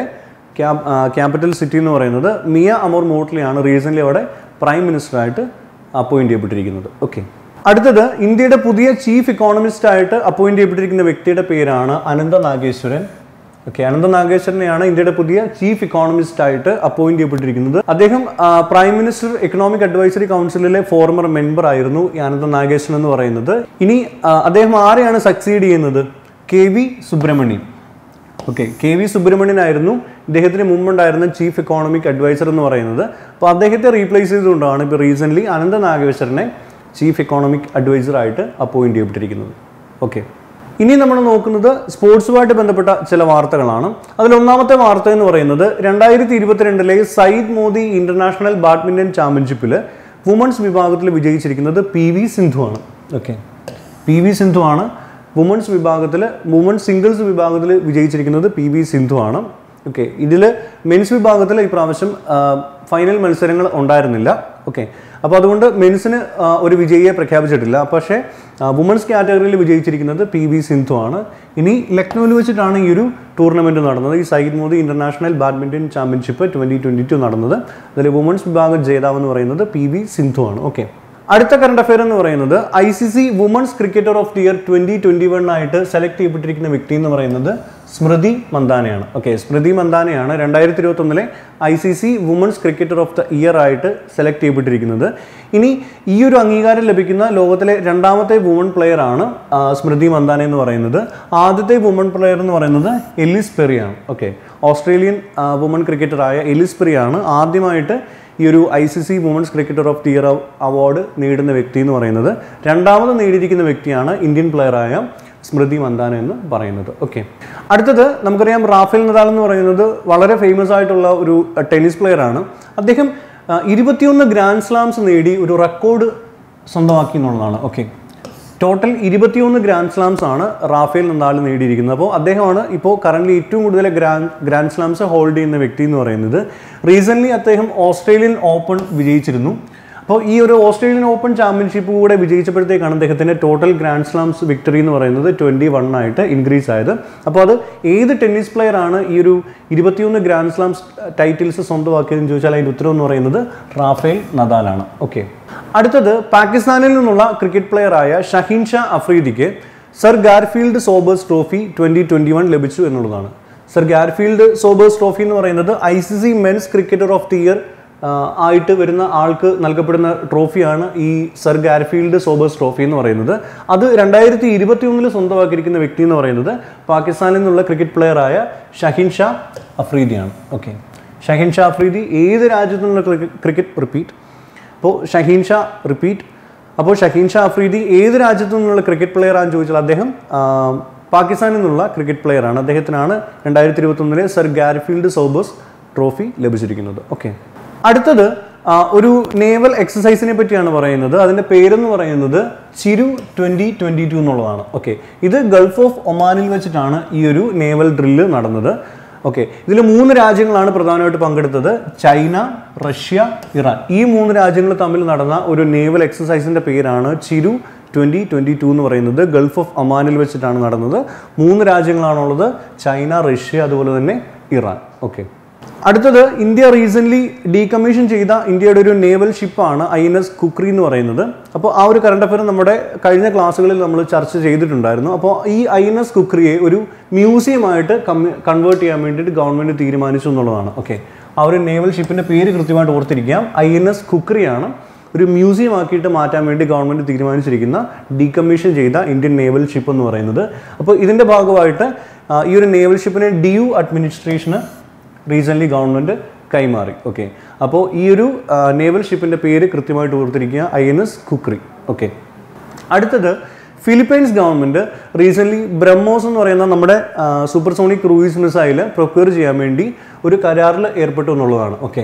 ക്യാപിറ്റൽ സിറ്റി എന്ന് പറയുന്നത് മിയ അമോർ മോട്ട്ലിയാണ് റീസെൻ്റ്ലി അവിടെ പ്രൈം മിനിസ്റ്ററായിട്ട് അപ്പോയിൻറ്റ് ചെയ്യപ്പെട്ടിരിക്കുന്നത്. ഓക്കെ, അടുത്തത് ഇന്ത്യയുടെ പുതിയ ചീഫ് ഇക്കോണമിസ്റ്റ് ആയിട്ട് അപ്പോയിൻറ്റ് ചെയ്യപ്പെട്ടിരിക്കുന്ന വ്യക്തിയുടെ പേരാണ് അനന്ത നാഗേശ്വരൻ. ഓക്കെ, അനന്ത നാഗേശ്വരനെയാണ് ഇന്ത്യയുടെ പുതിയ ചീഫ് ഇക്കോണമിസ്റ്റ് ആയിട്ട് അപ്പോയിൻറ്റ് ചെയ്യപ്പെട്ടിരിക്കുന്നത്. അദ്ദേഹം പ്രൈം മിനിസ്റ്റർ എക്കണോമിക് അഡ്വൈസറി കൗൺസിലിലെ ഫോർമർ മെമ്പർ ആയിരുന്നു ഈ അനന്ത നാഗേശ്വരൻ എന്ന് പറയുന്നത്. ഇനി അദ്ദേഹം ആരെയാണ് സക്സീഡ് ചെയ്യുന്നത്? K V Subramanian. Okay, K V സുബ്രഹ്മണ്യനായിരുന്നു ഇദ്ദേഹത്തിന് മുമ്പുണ്ടായിരുന്ന ചീഫ് എക്കോണമിക് അഡ്വൈസർ എന്ന് പറയുന്നത്. അപ്പോൾ അദ്ദേഹത്തെ റീപ്ലേസ് ചെയ്തുകൊണ്ടാണ് ഇപ്പോൾ റീസെൻ്റ്ലി അനന്ത നാഗേശ്വരനെ ചീഫ് എക്കോണമിക് അഡ്വൈസറായിട്ട് അപ്പോയിൻറ്റ് ചെയ്യപ്പെട്ടിരിക്കുന്നത്. ഓക്കെ, ഇനി നമ്മൾ നോക്കുന്നത് സ്പോർട്സുമായിട്ട് ബന്ധപ്പെട്ട ചില വാർത്തകളാണ്. അതിലൊന്നാമത്തെ വാർത്ത എന്ന് പറയുന്നത് രണ്ടായിരത്തി ഇരുപത്തിരണ്ടിലെ സയ്യിദ് മോദി ഇന്റർനാഷണൽ ബാഡ്മിൻ്റൺ ചാമ്പ്യൻഷിപ്പിൽ വുമൺസ് വിഭാഗത്തിൽ വിജയിച്ചിരിക്കുന്നത് പി വി സിന്ധു ആണ്. ഓക്കെ, പി വി സിന്ധു ആണ് വുമൺസ് വിഭാഗത്തിൽ വുമൺസ് സിംഗിൾസ് വിഭാഗത്തിൽ വിജയിച്ചിരിക്കുന്നത് പി വി സിന്ധു ആണ്. ഓക്കെ, ഇതിൽ മെൻസ് വിഭാഗത്തിൽ ഈ പ്രാവശ്യം ഫൈനൽ മത്സരങ്ങൾ ഉണ്ടായിരുന്നില്ല. ഓക്കെ, അപ്പോൾ അതുകൊണ്ട് മെൻസിന് ഒരു വിജയിയെ പ്രഖ്യാപിച്ചിട്ടില്ല. പക്ഷേ വുമൺസ് കാറ്റഗറിയിൽ വിജയിച്ചിരിക്കുന്നത് പി വി സിന്ധു ആണ്. ഇനി ലക്നൌവിൽ വെച്ചിട്ടാണ് ഈ ഒരു ടൂർണമെൻറ്റ് നടന്നത്, ഈ Syed Modi international badminton championship twenty twenty two നടന്നത്. അതിൽ വുമൺസ് വിഭാഗം ജേതാവ് എന്ന് പറയുന്നത് പി വി സിന്ധു ആണ്. ഓക്കെ, അടുത്ത കറണ്ട് അഫെയർ എന്ന് പറയുന്നത് I C C women's cricketer of the year twenty twenty one ആയിട്ട് സെലക്ട് ചെയ്യപ്പെട്ടിരിക്കുന്ന വ്യക്തി എന്ന് പറയുന്നത് സ്മൃതി മന്ദാനയാണ്. ഓക്കെ, സ്മൃതി മന്ദാനയാണ് രണ്ടായിരത്തി ഇരുപത്തൊന്നിലെ I C C women's cricketer of the year ആയിട്ട് സെലക്ട് ചെയ്യപ്പെട്ടിരിക്കുന്നത്. ഇനി ഈ ഒരു അംഗീകാരം ലഭിക്കുന്ന ലോകത്തിലെ രണ്ടാമത്തെ വുമൺ പ്ലെയർ ആണ് സ്മൃതി മന്ദാന എന്ന് പറയുന്നത്. ആദ്യത്തെ വുമൺ പ്ലെയർ എന്ന് പറയുന്നത് എലിസ് പെറിയാണ്. ഓക്കെ, ഓസ്ട്രേലിയൻ വുമൺ ക്രിക്കറ്ററായ എലിസ് പെറിയാണ് ആദ്യമായിട്ട് ഈ ഒരു I C C women's cricketer of the year award നേടുന്ന വ്യക്തി എന്ന് പറയുന്നത്. രണ്ടാമത് നേടിയിരിക്കുന്ന വ്യക്തിയാണ് ഇന്ത്യൻ പ്ലെയറായ സ്മൃതി മന്ദാന എന്ന് പറയുന്നത്. ഓക്കെ, അടുത്തത് നമുക്കറിയാം റാഫേൽ നദാൽ എന്ന് പറയുന്നത് വളരെ ഫേമസ് ആയിട്ടുള്ള ഒരു ടെന്നീസ് പ്ലെയർ ആണ്. അദ്ദേഹം ഇരുപത്തിയൊന്ന് ഗ്രാൻഡ് സ്ലാംസ് നേടി ഒരു റെക്കോർഡ് സ്വന്തമാക്കി എന്നുള്ളതാണ്. ഓക്കെ, ടോട്ടൽ ഇരുപത്തിയൊന്ന് ഗ്രാൻഡ് സ്ലാംസ് ആണ് റാഫേൽ നദാൽ നേടിയിരിക്കുന്നത്. അപ്പോൾ അദ്ദേഹമാണ് ഇപ്പോൾ കറൻ്റ് ഏറ്റവും കൂടുതൽ ഗ്രാൻഡ് ഗ്രാൻഡ് സ്ലാംസ് ഹോൾഡ് ചെയ്യുന്ന വ്യക്തി എന്ന് പറയുന്നത്. റീസെൻ്റ്ലി അദ്ദേഹം ഓസ്ട്രേലിയൻ ഓപ്പൺ വിജയിച്ചിരുന്നു. അപ്പോൾ ഈ ഒരു ഓസ്ട്രേലിയൻ ഓപ്പൺ ചാമ്പ്യൻഷിപ്പ് കൂടെ വിജയിച്ചപ്പോഴത്തേക്കാണ് അദ്ദേഹത്തിൻ്റെ ടോട്ടൽ ഗ്രാൻഡ് സ്ലാംസ് വിക്ടറി എന്ന് പറയുന്നത് ട്വൻറ്റി വൺ ആയിട്ട് ഇൻക്രീസ് ആയത്. അപ്പോൾ അത് ഏത് ടെന്നീസ് പ്ലെയർ ആണ് ഈ ഒരു ഇരുപത്തിയൊന്ന് ഗ്രാൻഡ് സ്ലാംസ് ടൈറ്റിൽസ് സ്വന്തമാക്കിയതെന്ന് ചോദിച്ചാൽ അതിൻ്റെ ഉത്തരം എന്ന് പറയുന്നത് റാഫേൽ നദാലാണ്. ഓക്കെ, അടുത്തത് പാകിസ്ഥാനിൽ നിന്നുള്ള ക്രിക്കറ്റ് പ്ലെയറായ ഷഹീൻ ഷാ അഫ്രീദിക്ക് sir Garfield Sobers trophy twenty twenty one ലഭിച്ചു എന്നുള്ളതാണ്. സർ ഗാർഫീൽഡ് സോബേഴ്സ് ട്രോഫി എന്ന് പറയുന്നത് I C C men's cricketer of the year ആയിട്ട് വരുന്ന ആൾക്ക് നൽകപ്പെടുന്ന ട്രോഫിയാണ് ഈ സർ ഗാർഫീൽഡ് സോബേഴ്സ് ട്രോഫി എന്ന് പറയുന്നത്. അത് രണ്ടായിരത്തി ഇരുപത്തി ഒന്നിൽ സ്വന്തമാക്കിയിരിക്കുന്ന വ്യക്തി എന്ന് പറയുന്നത് പാകിസ്ഥാനിൽ നിന്നുള്ള ക്രിക്കറ്റ് പ്ലെയറായ ഷഹീൻ ഷാ അഫ്രീദിയാണ്. ഓക്കെ, ഷഹീൻ ഷാ അഫ്രീദി ഏത് രാജ്യത്തു നിന്നുള്ള ക്രിക്കറ്റ് റിപ്പീറ്റ് അപ്പോൾ ഷഹീൻ ഷാ റിപ്പീറ്റ് അപ്പോൾ ഷഹീൻ ഷാ അഫ്രീദി ഏത് രാജ്യത്തു നിന്നുള്ള ക്രിക്കറ്റ് പ്ലെയർ ആണെന്ന് ചോദിച്ചാൽ അദ്ദേഹം പാകിസ്ഥാനിൽ നിന്നുള്ള ക്രിക്കറ്റ് പ്ലെയർ ആണ്. അദ്ദേഹത്തിനാണ് രണ്ടായിരത്തി ഇരുപത്തി ഒന്നിലെ സർ ഗാർഫീൽഡ് സോബേഴ്സ് ട്രോഫി ലഭിച്ചിരിക്കുന്നത്. ഓക്കെ, അടുത്തത് ഒരു നേവൽ എക്സസൈസിനെ പറ്റിയാണ് പറയുന്നത്. അതിൻ്റെ പേരെന്ന് പറയുന്നത് ചിരു ട്വൻറ്റി ട്വൻറ്റി ടു എന്നുള്ളതാണ്. ഓക്കെ, ഇത് ഗൾഫ് ഓഫ് ഒമാനിൽ വെച്ചിട്ടാണ് ഈ ഒരു നേവൽ ഡ്രില്ല് നടന്നത്. ഓക്കെ, ഇതിൽ മൂന്ന് രാജ്യങ്ങളാണ് പ്രധാനമായിട്ട് പങ്കെടുത്തത്, ചൈന, റഷ്യ, ഇറാൻ. ഈ മൂന്ന് രാജ്യങ്ങൾ തമ്മിൽ നടന്ന ഒരു നേവൽ എക്സസൈസിൻ്റെ പേരാണ് ചിരു ട്വൻറ്റി ട്വൻറ്റി ടു എന്ന് പറയുന്നത്. ഗൾഫ് ഓഫ് ഒമാനിൽ വെച്ചിട്ടാണ് നടന്നത്. മൂന്ന് രാജ്യങ്ങളാണുള്ളത്, ചൈന, റഷ്യ, അതുപോലെ തന്നെ ഇറാൻ. ഓക്കെ, അടുത്തത് ഇന്ത്യ റീസെൻ്റ്ലി ഡീകമ്മീഷൻ ചെയ്ത ഇന്ത്യയുടെ ഒരു നേവൽ ഷിപ്പാണ് ഐ എൻ എസ് കുക്രി എന്ന് പറയുന്നത്. അപ്പോൾ ആ ഒരു കറണ്ട് അഫെയർ നമ്മുടെ കഴിഞ്ഞ ക്ലാസ്സുകളിൽ നമ്മൾ ചർച്ച ചെയ്തിട്ടുണ്ടായിരുന്നു. അപ്പോൾ ഈ ഐ എൻ എസ് കുക്രിയെ ഒരു മ്യൂസിയമായിട്ട് കൺവേർട്ട് ചെയ്യാൻ വേണ്ടിയിട്ട് ഗവൺമെൻറ് തീരുമാനിച്ചു എന്നുള്ളതാണ്. ഓക്കെ, ആ ഒരു നേവൽ ഷിപ്പിൻ്റെ പേര് കൃത്യമായിട്ട് ഓർത്തിരിക്കാം. ഐ എൻ എസ് കുക്രിയാണ് ഒരു മ്യൂസിയം ആക്കിയിട്ട് മാറ്റാൻ വേണ്ടി ഗവൺമെൻറ് തീരുമാനിച്ചിരിക്കുന്ന ഡീകമ്മീഷൻ ചെയ്ത ഇന്ത്യൻ നേവൽ ഷിപ്പ് എന്ന് പറയുന്നത്. അപ്പോൾ ഇതിൻ്റെ ഭാഗമായിട്ട് ഈ ഒരു നേവൽ ഷിപ്പിനെ ഡി യു അഡ്മിനിസ്ട്രേഷന് റീസെൻ്റ്ലി ഗവൺമെൻറ് കൈമാറി. ഓക്കെ, അപ്പോൾ ഈ ഒരു നേവൽ ഷിപ്പിൻ്റെ പേര് കൃത്യമായിട്ട് ഓർത്തിരിക്കുക, I N S Khukri. Okay, അടുത്തത് ഫിലിപ്പൈൻസ് ഗവൺമെൻറ് റീസെൻ്റ്ലി ബ്രഹ്മോസ് എന്ന് പറയുന്ന നമ്മുടെ സൂപ്പർസോണിക് ക്രൂയിസ് മിസൈൽ പ്രൊക്യൂർ ചെയ്യാൻ വേണ്ടി ഒരു കരാറിൽ ഏർപ്പെട്ടു എന്നുള്ളതാണ്. ഓക്കെ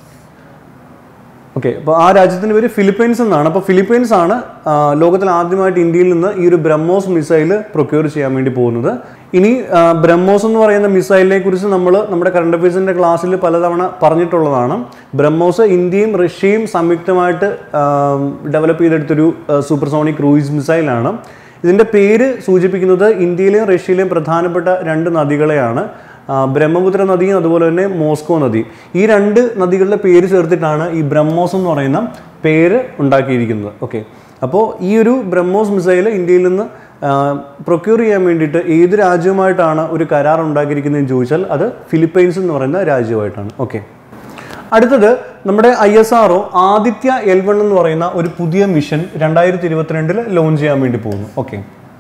ഓക്കെ അപ്പോൾ ആ രാജ്യത്തിൻ്റെ പേര് ഫിലിപ്പൈൻസ് എന്നാണ്. അപ്പോൾ ഫിലിപ്പൈൻസ് ആണ് ലോകത്തിൽ ആദ്യമായിട്ട് ഇന്ത്യയിൽ നിന്ന് ഈ ഒരു ബ്രഹ്മോസ് മിസൈൽ പ്രൊക്യൂർ ചെയ്യാൻ വേണ്ടി പോകുന്നത്. ഇനി ബ്രഹ്മോസ് എന്ന് പറയുന്ന മിസൈലിനെ കുറിച്ച് നമ്മൾ നമ്മുടെ കറണ്ട് അഫയേഴ്സിൻ്റെ ക്ലാസ്സിൽ പലതവണ പറഞ്ഞിട്ടുള്ളതാണ്. ബ്രഹ്മോസ് ഇന്ത്യയും റഷ്യയും സംയുക്തമായിട്ട് ഡെവലപ്പ് ചെയ്തെടുത്തൊരു സൂപ്പർസോണിക് ക്രൂയിസ് മിസൈലാണ്. ഇതിൻ്റെ പേര് സൂചിപ്പിക്കുന്നത് ഇന്ത്യയിലെയും റഷ്യയിലെയും പ്രധാനപ്പെട്ട രണ്ട് നദികളെയാണ്. ബ്രഹ്മപുത്ര നദിയും അതുപോലെ തന്നെ മോസ്കോ നദി. ഈ രണ്ട് നദികളുടെ പേര് ചേർത്തിട്ടാണ് ഈ ബ്രഹ്മോസ് എന്ന് പറയുന്ന പേര് ഉണ്ടാക്കിയിരിക്കുന്നത്. ഓക്കെ, അപ്പോൾ ഈ ഒരു ബ്രഹ്മോസ് മിസൈൽ ഇന്ത്യയിൽ നിന്ന് പ്രൊക്യൂർ ചെയ്യാൻ വേണ്ടിയിട്ട് ഏത് രാജ്യവുമായിട്ടാണ് ഒരു കരാർ ഉണ്ടാക്കിയിരിക്കുന്നതെന്ന് ചോദിച്ചാൽ അത് ഫിലിപ്പൈൻസ് എന്ന് പറയുന്ന രാജ്യമായിട്ടാണ്. ഓക്കെ, അടുത്തത് നമ്മുടെ I S R O Aditya L one എന്ന് പറയുന്ന ഒരു പുതിയ മിഷൻ രണ്ടായിരത്തി ഇരുപത്തിരണ്ടിൽ ലോഞ്ച് ചെയ്യാൻ വേണ്ടി പോകുന്നു. ഓക്കെ,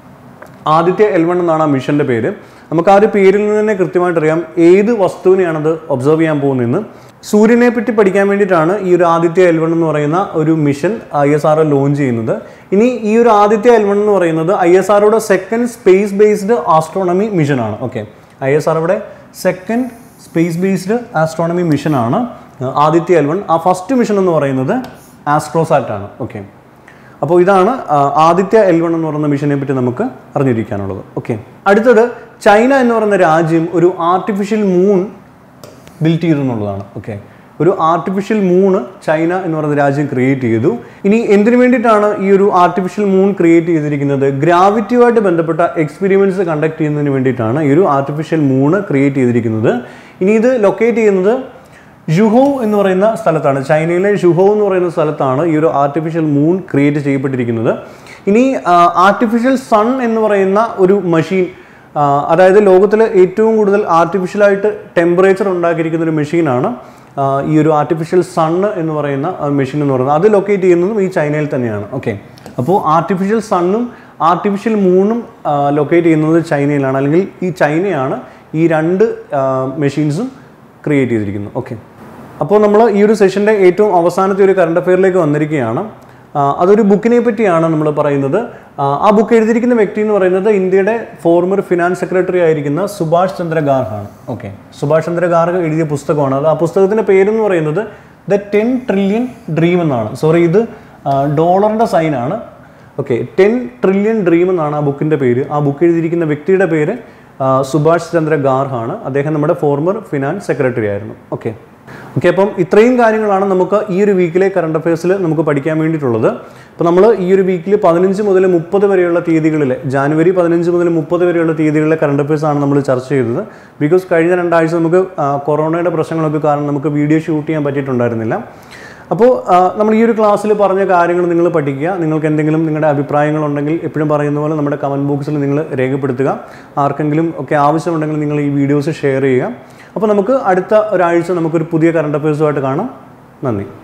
ആദിത്യ എൽ വൺ എന്നാണ് ആ മിഷൻ്റെ പേര്. നമുക്ക് ആ ഒരു പേരിൽ നിന്ന് തന്നെ കൃത്യമായിട്ട് അറിയാം ഏത് വസ്തുവിനെയാണത് ഒബ്സർവ് ചെയ്യാൻ പോകുന്നതെന്ന്. സൂര്യനെ പറ്റി പഠിക്കാൻ വേണ്ടിയിട്ടാണ് ഈ ഒരു ആദിത്യ എൽ വൺ എന്ന് പറയുന്ന ഒരു mission I S R O launch ചെയ്യുന്നത്. ഇനി ഈ ഒരു ആദിത്യ എൽ വൺ എന്ന് പറയുന്നത് ഐ എസ് ആർ ഒയുടെ സെക്കൻഡ് സ്പേസ് ബേസ്ഡ് ആസ്ട്രോണമി മിഷനാണ്. ഓക്കെ, ഐ എസ് ആർ ഒയുടെ സെക്കൻഡ് സ്പേസ് ബേസ്ഡ് ആസ്ട്രോണമി മിഷനാണ് ആദിത്യ എൽ വൺ. ആ ഫസ്റ്റ് മിഷൻ എന്ന് പറയുന്നത് ആസ്ട്രോസാറ്റ് ആണ്. ഓക്കെ, അപ്പോൾ ഇതാണ് ആദിത്യ എൽ വൺ എന്ന് പറയുന്ന മിഷനെ പറ്റി നമുക്ക് അറിഞ്ഞിരിക്കാനുള്ളത്. ഓക്കെ, അടുത്തത് ചൈന എന്ന് പറയുന്ന രാജ്യം ഒരു ആർട്ടിഫിഷ്യൽ മൂൺ ബിൽറ്റ് ചെയ്തു എന്നുള്ളതാണ്. ഓക്കെ, ഒരു ആർട്ടിഫിഷ്യൽ മൂണ് ചൈന എന്ന് പറയുന്ന രാജ്യം ക്രിയേറ്റ് ചെയ്തു. ഇനി എന്തിനു വേണ്ടിയിട്ടാണ് ഈ ഒരു ആർട്ടിഫിഷ്യൽ മൂൺ ക്രിയേറ്റ് ചെയ്തിരിക്കുന്നത്? ഗ്രാവിറ്റിയുമായിട്ട് ബന്ധപ്പെട്ട എക്സ്പെരിമെൻറ്റ്സ് കണ്ടക്ട് ചെയ്യുന്നതിന് വേണ്ടിയിട്ടാണ് ഈ ഒരു ആർട്ടിഫിഷ്യൽ മൂണ് ക്രിയേറ്റ് ചെയ്തിരിക്കുന്നത്. ഇനി ഇത് ലൊക്കേറ്റ് ചെയ്യുന്നത് ജുഹോ എന്ന് പറയുന്ന സ്ഥലത്താണ്. ചൈനയിലെ ജുഹോ എന്ന് പറയുന്ന സ്ഥലത്താണ് ഈ ഒരു ആർട്ടിഫിഷ്യൽ മൂൺ ക്രിയേറ്റ് ചെയ്യപ്പെട്ടിരിക്കുന്നത്. ഇനി ആർട്ടിഫിഷ്യൽ സൺ എന്ന് പറയുന്ന ഒരു മെഷീൻ, അതായത് ലോകത്തിലെ ഏറ്റവും കൂടുതൽ ആർട്ടിഫിഷ്യലായിട്ട് ടെമ്പറേച്ചർ ഉണ്ടാക്കിയിരിക്കുന്ന ഒരു മെഷീനാണ് ഈ ഒരു ആർട്ടിഫിഷ്യൽ സണ്ണ് എന്ന് പറയുന്ന മെഷീൻ എന്ന് പറയുന്നത്. അത് ലൊക്കേറ്റ് ചെയ്യുന്നതും ഈ ചൈനയിൽ തന്നെയാണ്. ഓക്കെ, അപ്പോൾ ആർട്ടിഫിഷ്യൽ സണ്ണും ആർട്ടിഫിഷ്യൽ മൂണും ലൊക്കേറ്റ് ചെയ്യുന്നത് ചൈനയിലാണ്, അല്ലെങ്കിൽ ഈ ചൈനയാണ് ഈ രണ്ട് മെഷീൻസും ക്രിയേറ്റ് ചെയ്തിരിക്കുന്നത്. ഓക്കെ, അപ്പോൾ നമ്മൾ ഈ ഒരു സെഷൻ്റെ ഏറ്റവും അവസാനത്തെ ഒരു കറണ്ട് അഫെയറിലേക്ക് വന്നിരിക്കുകയാണ്. അതൊരു ബുക്കിനെ പറ്റിയാണ് നമ്മൾ പറയുന്നത്. ആ ബുക്ക് എഴുതിയിരിക്കുന്ന വ്യക്തി എന്ന് പറയുന്നത് ഇന്ത്യയുടെ ഫോർമർ ഫിനാൻസ് സെക്രട്ടറി ആയിരിക്കുന്ന സുഭാഷ് ചന്ദ്ര ഗാർഗ് ആണ്. ഓക്കെ, സുഭാഷ് ചന്ദ്ര ഗാർഗ് എഴുതിയ പുസ്തകമാണ് അത്. ആ പുസ്തകത്തിൻ്റെ പേരെന്ന് പറയുന്നത് ദ ടെൻ ട്രില്യൺ ഡ്രീം എന്നാണ്. സോറി, ഇത് ഡോളറിൻ്റെ സൈനാണ്. ഓക്കെ, ടെൻ ട്രില്യൺ ഡ്രീം എന്നാണ് ആ ബുക്കിൻ്റെ പേര്. ആ ബുക്ക് എഴുതിയിരിക്കുന്ന വ്യക്തിയുടെ പേര് സുഭാഷ് ചന്ദ്ര ഗാർഗ് ആണ്. അദ്ദേഹം നമ്മുടെ ഫോർമർ ഫിനാൻസ് സെക്രട്ടറി ആയിരുന്നു. ഓക്കെ ഓക്കെ അപ്പം ഇത്രയും കാര്യങ്ങളാണ് നമുക്ക് ഈ ഒരു വീക്കിലെ കറണ്ട് അഫയേഴ്സിൽ നമുക്ക് പഠിക്കാൻ വേണ്ടിയിട്ടുള്ളത്. അപ്പോൾ നമ്മൾ ഈ ഒരു വീക്കിൽ പതിനഞ്ച് മുതൽ മുപ്പത് വരെയുള്ള തീയതികളിലെ ജാനുവരി പതിനഞ്ച് മുതൽ മുപ്പത് വരെയുള്ള തീയതികളിലെ കറണ്ട് അഫയേഴ്സ് ആണ് നമ്മൾ ചർച്ച ചെയ്തത്. ബിക്കോസ് കഴിഞ്ഞ രണ്ടാഴ്ച നമുക്ക് കൊറോണയുടെ പ്രശ്നങ്ങളൊക്കെ കാരണം നമുക്ക് വീഡിയോ ഷൂട്ട് ചെയ്യാൻ പറ്റിയിട്ടുണ്ടായിരുന്നില്ല. അപ്പോൾ നമ്മൾ ഈ ഒരു ക്ലാസ്സിൽ പറഞ്ഞ കാര്യങ്ങൾ നിങ്ങൾ പഠിക്കുക. നിങ്ങൾക്ക് എന്തെങ്കിലും നിങ്ങളുടെ അഭിപ്രായങ്ങളുണ്ടെങ്കിൽ എപ്പോഴും പറയുന്ന പോലെ നമ്മുടെ കമൻറ്റ് ബോക്സിൽ നിങ്ങൾ രേഖപ്പെടുത്തുക. ആർക്കെങ്കിലും ഒക്കെ ആവശ്യമുണ്ടെങ്കിൽ നിങ്ങൾ ഈ വീഡിയോസ് ഷെയർ ചെയ്യുക. അപ്പോൾ നമുക്ക് അടുത്ത ഒരാഴ്ച നമുക്കൊരു പുതിയ കറണ്ട് അഫയേഴ്സുമായിട്ട് കാണാം. നന്ദി.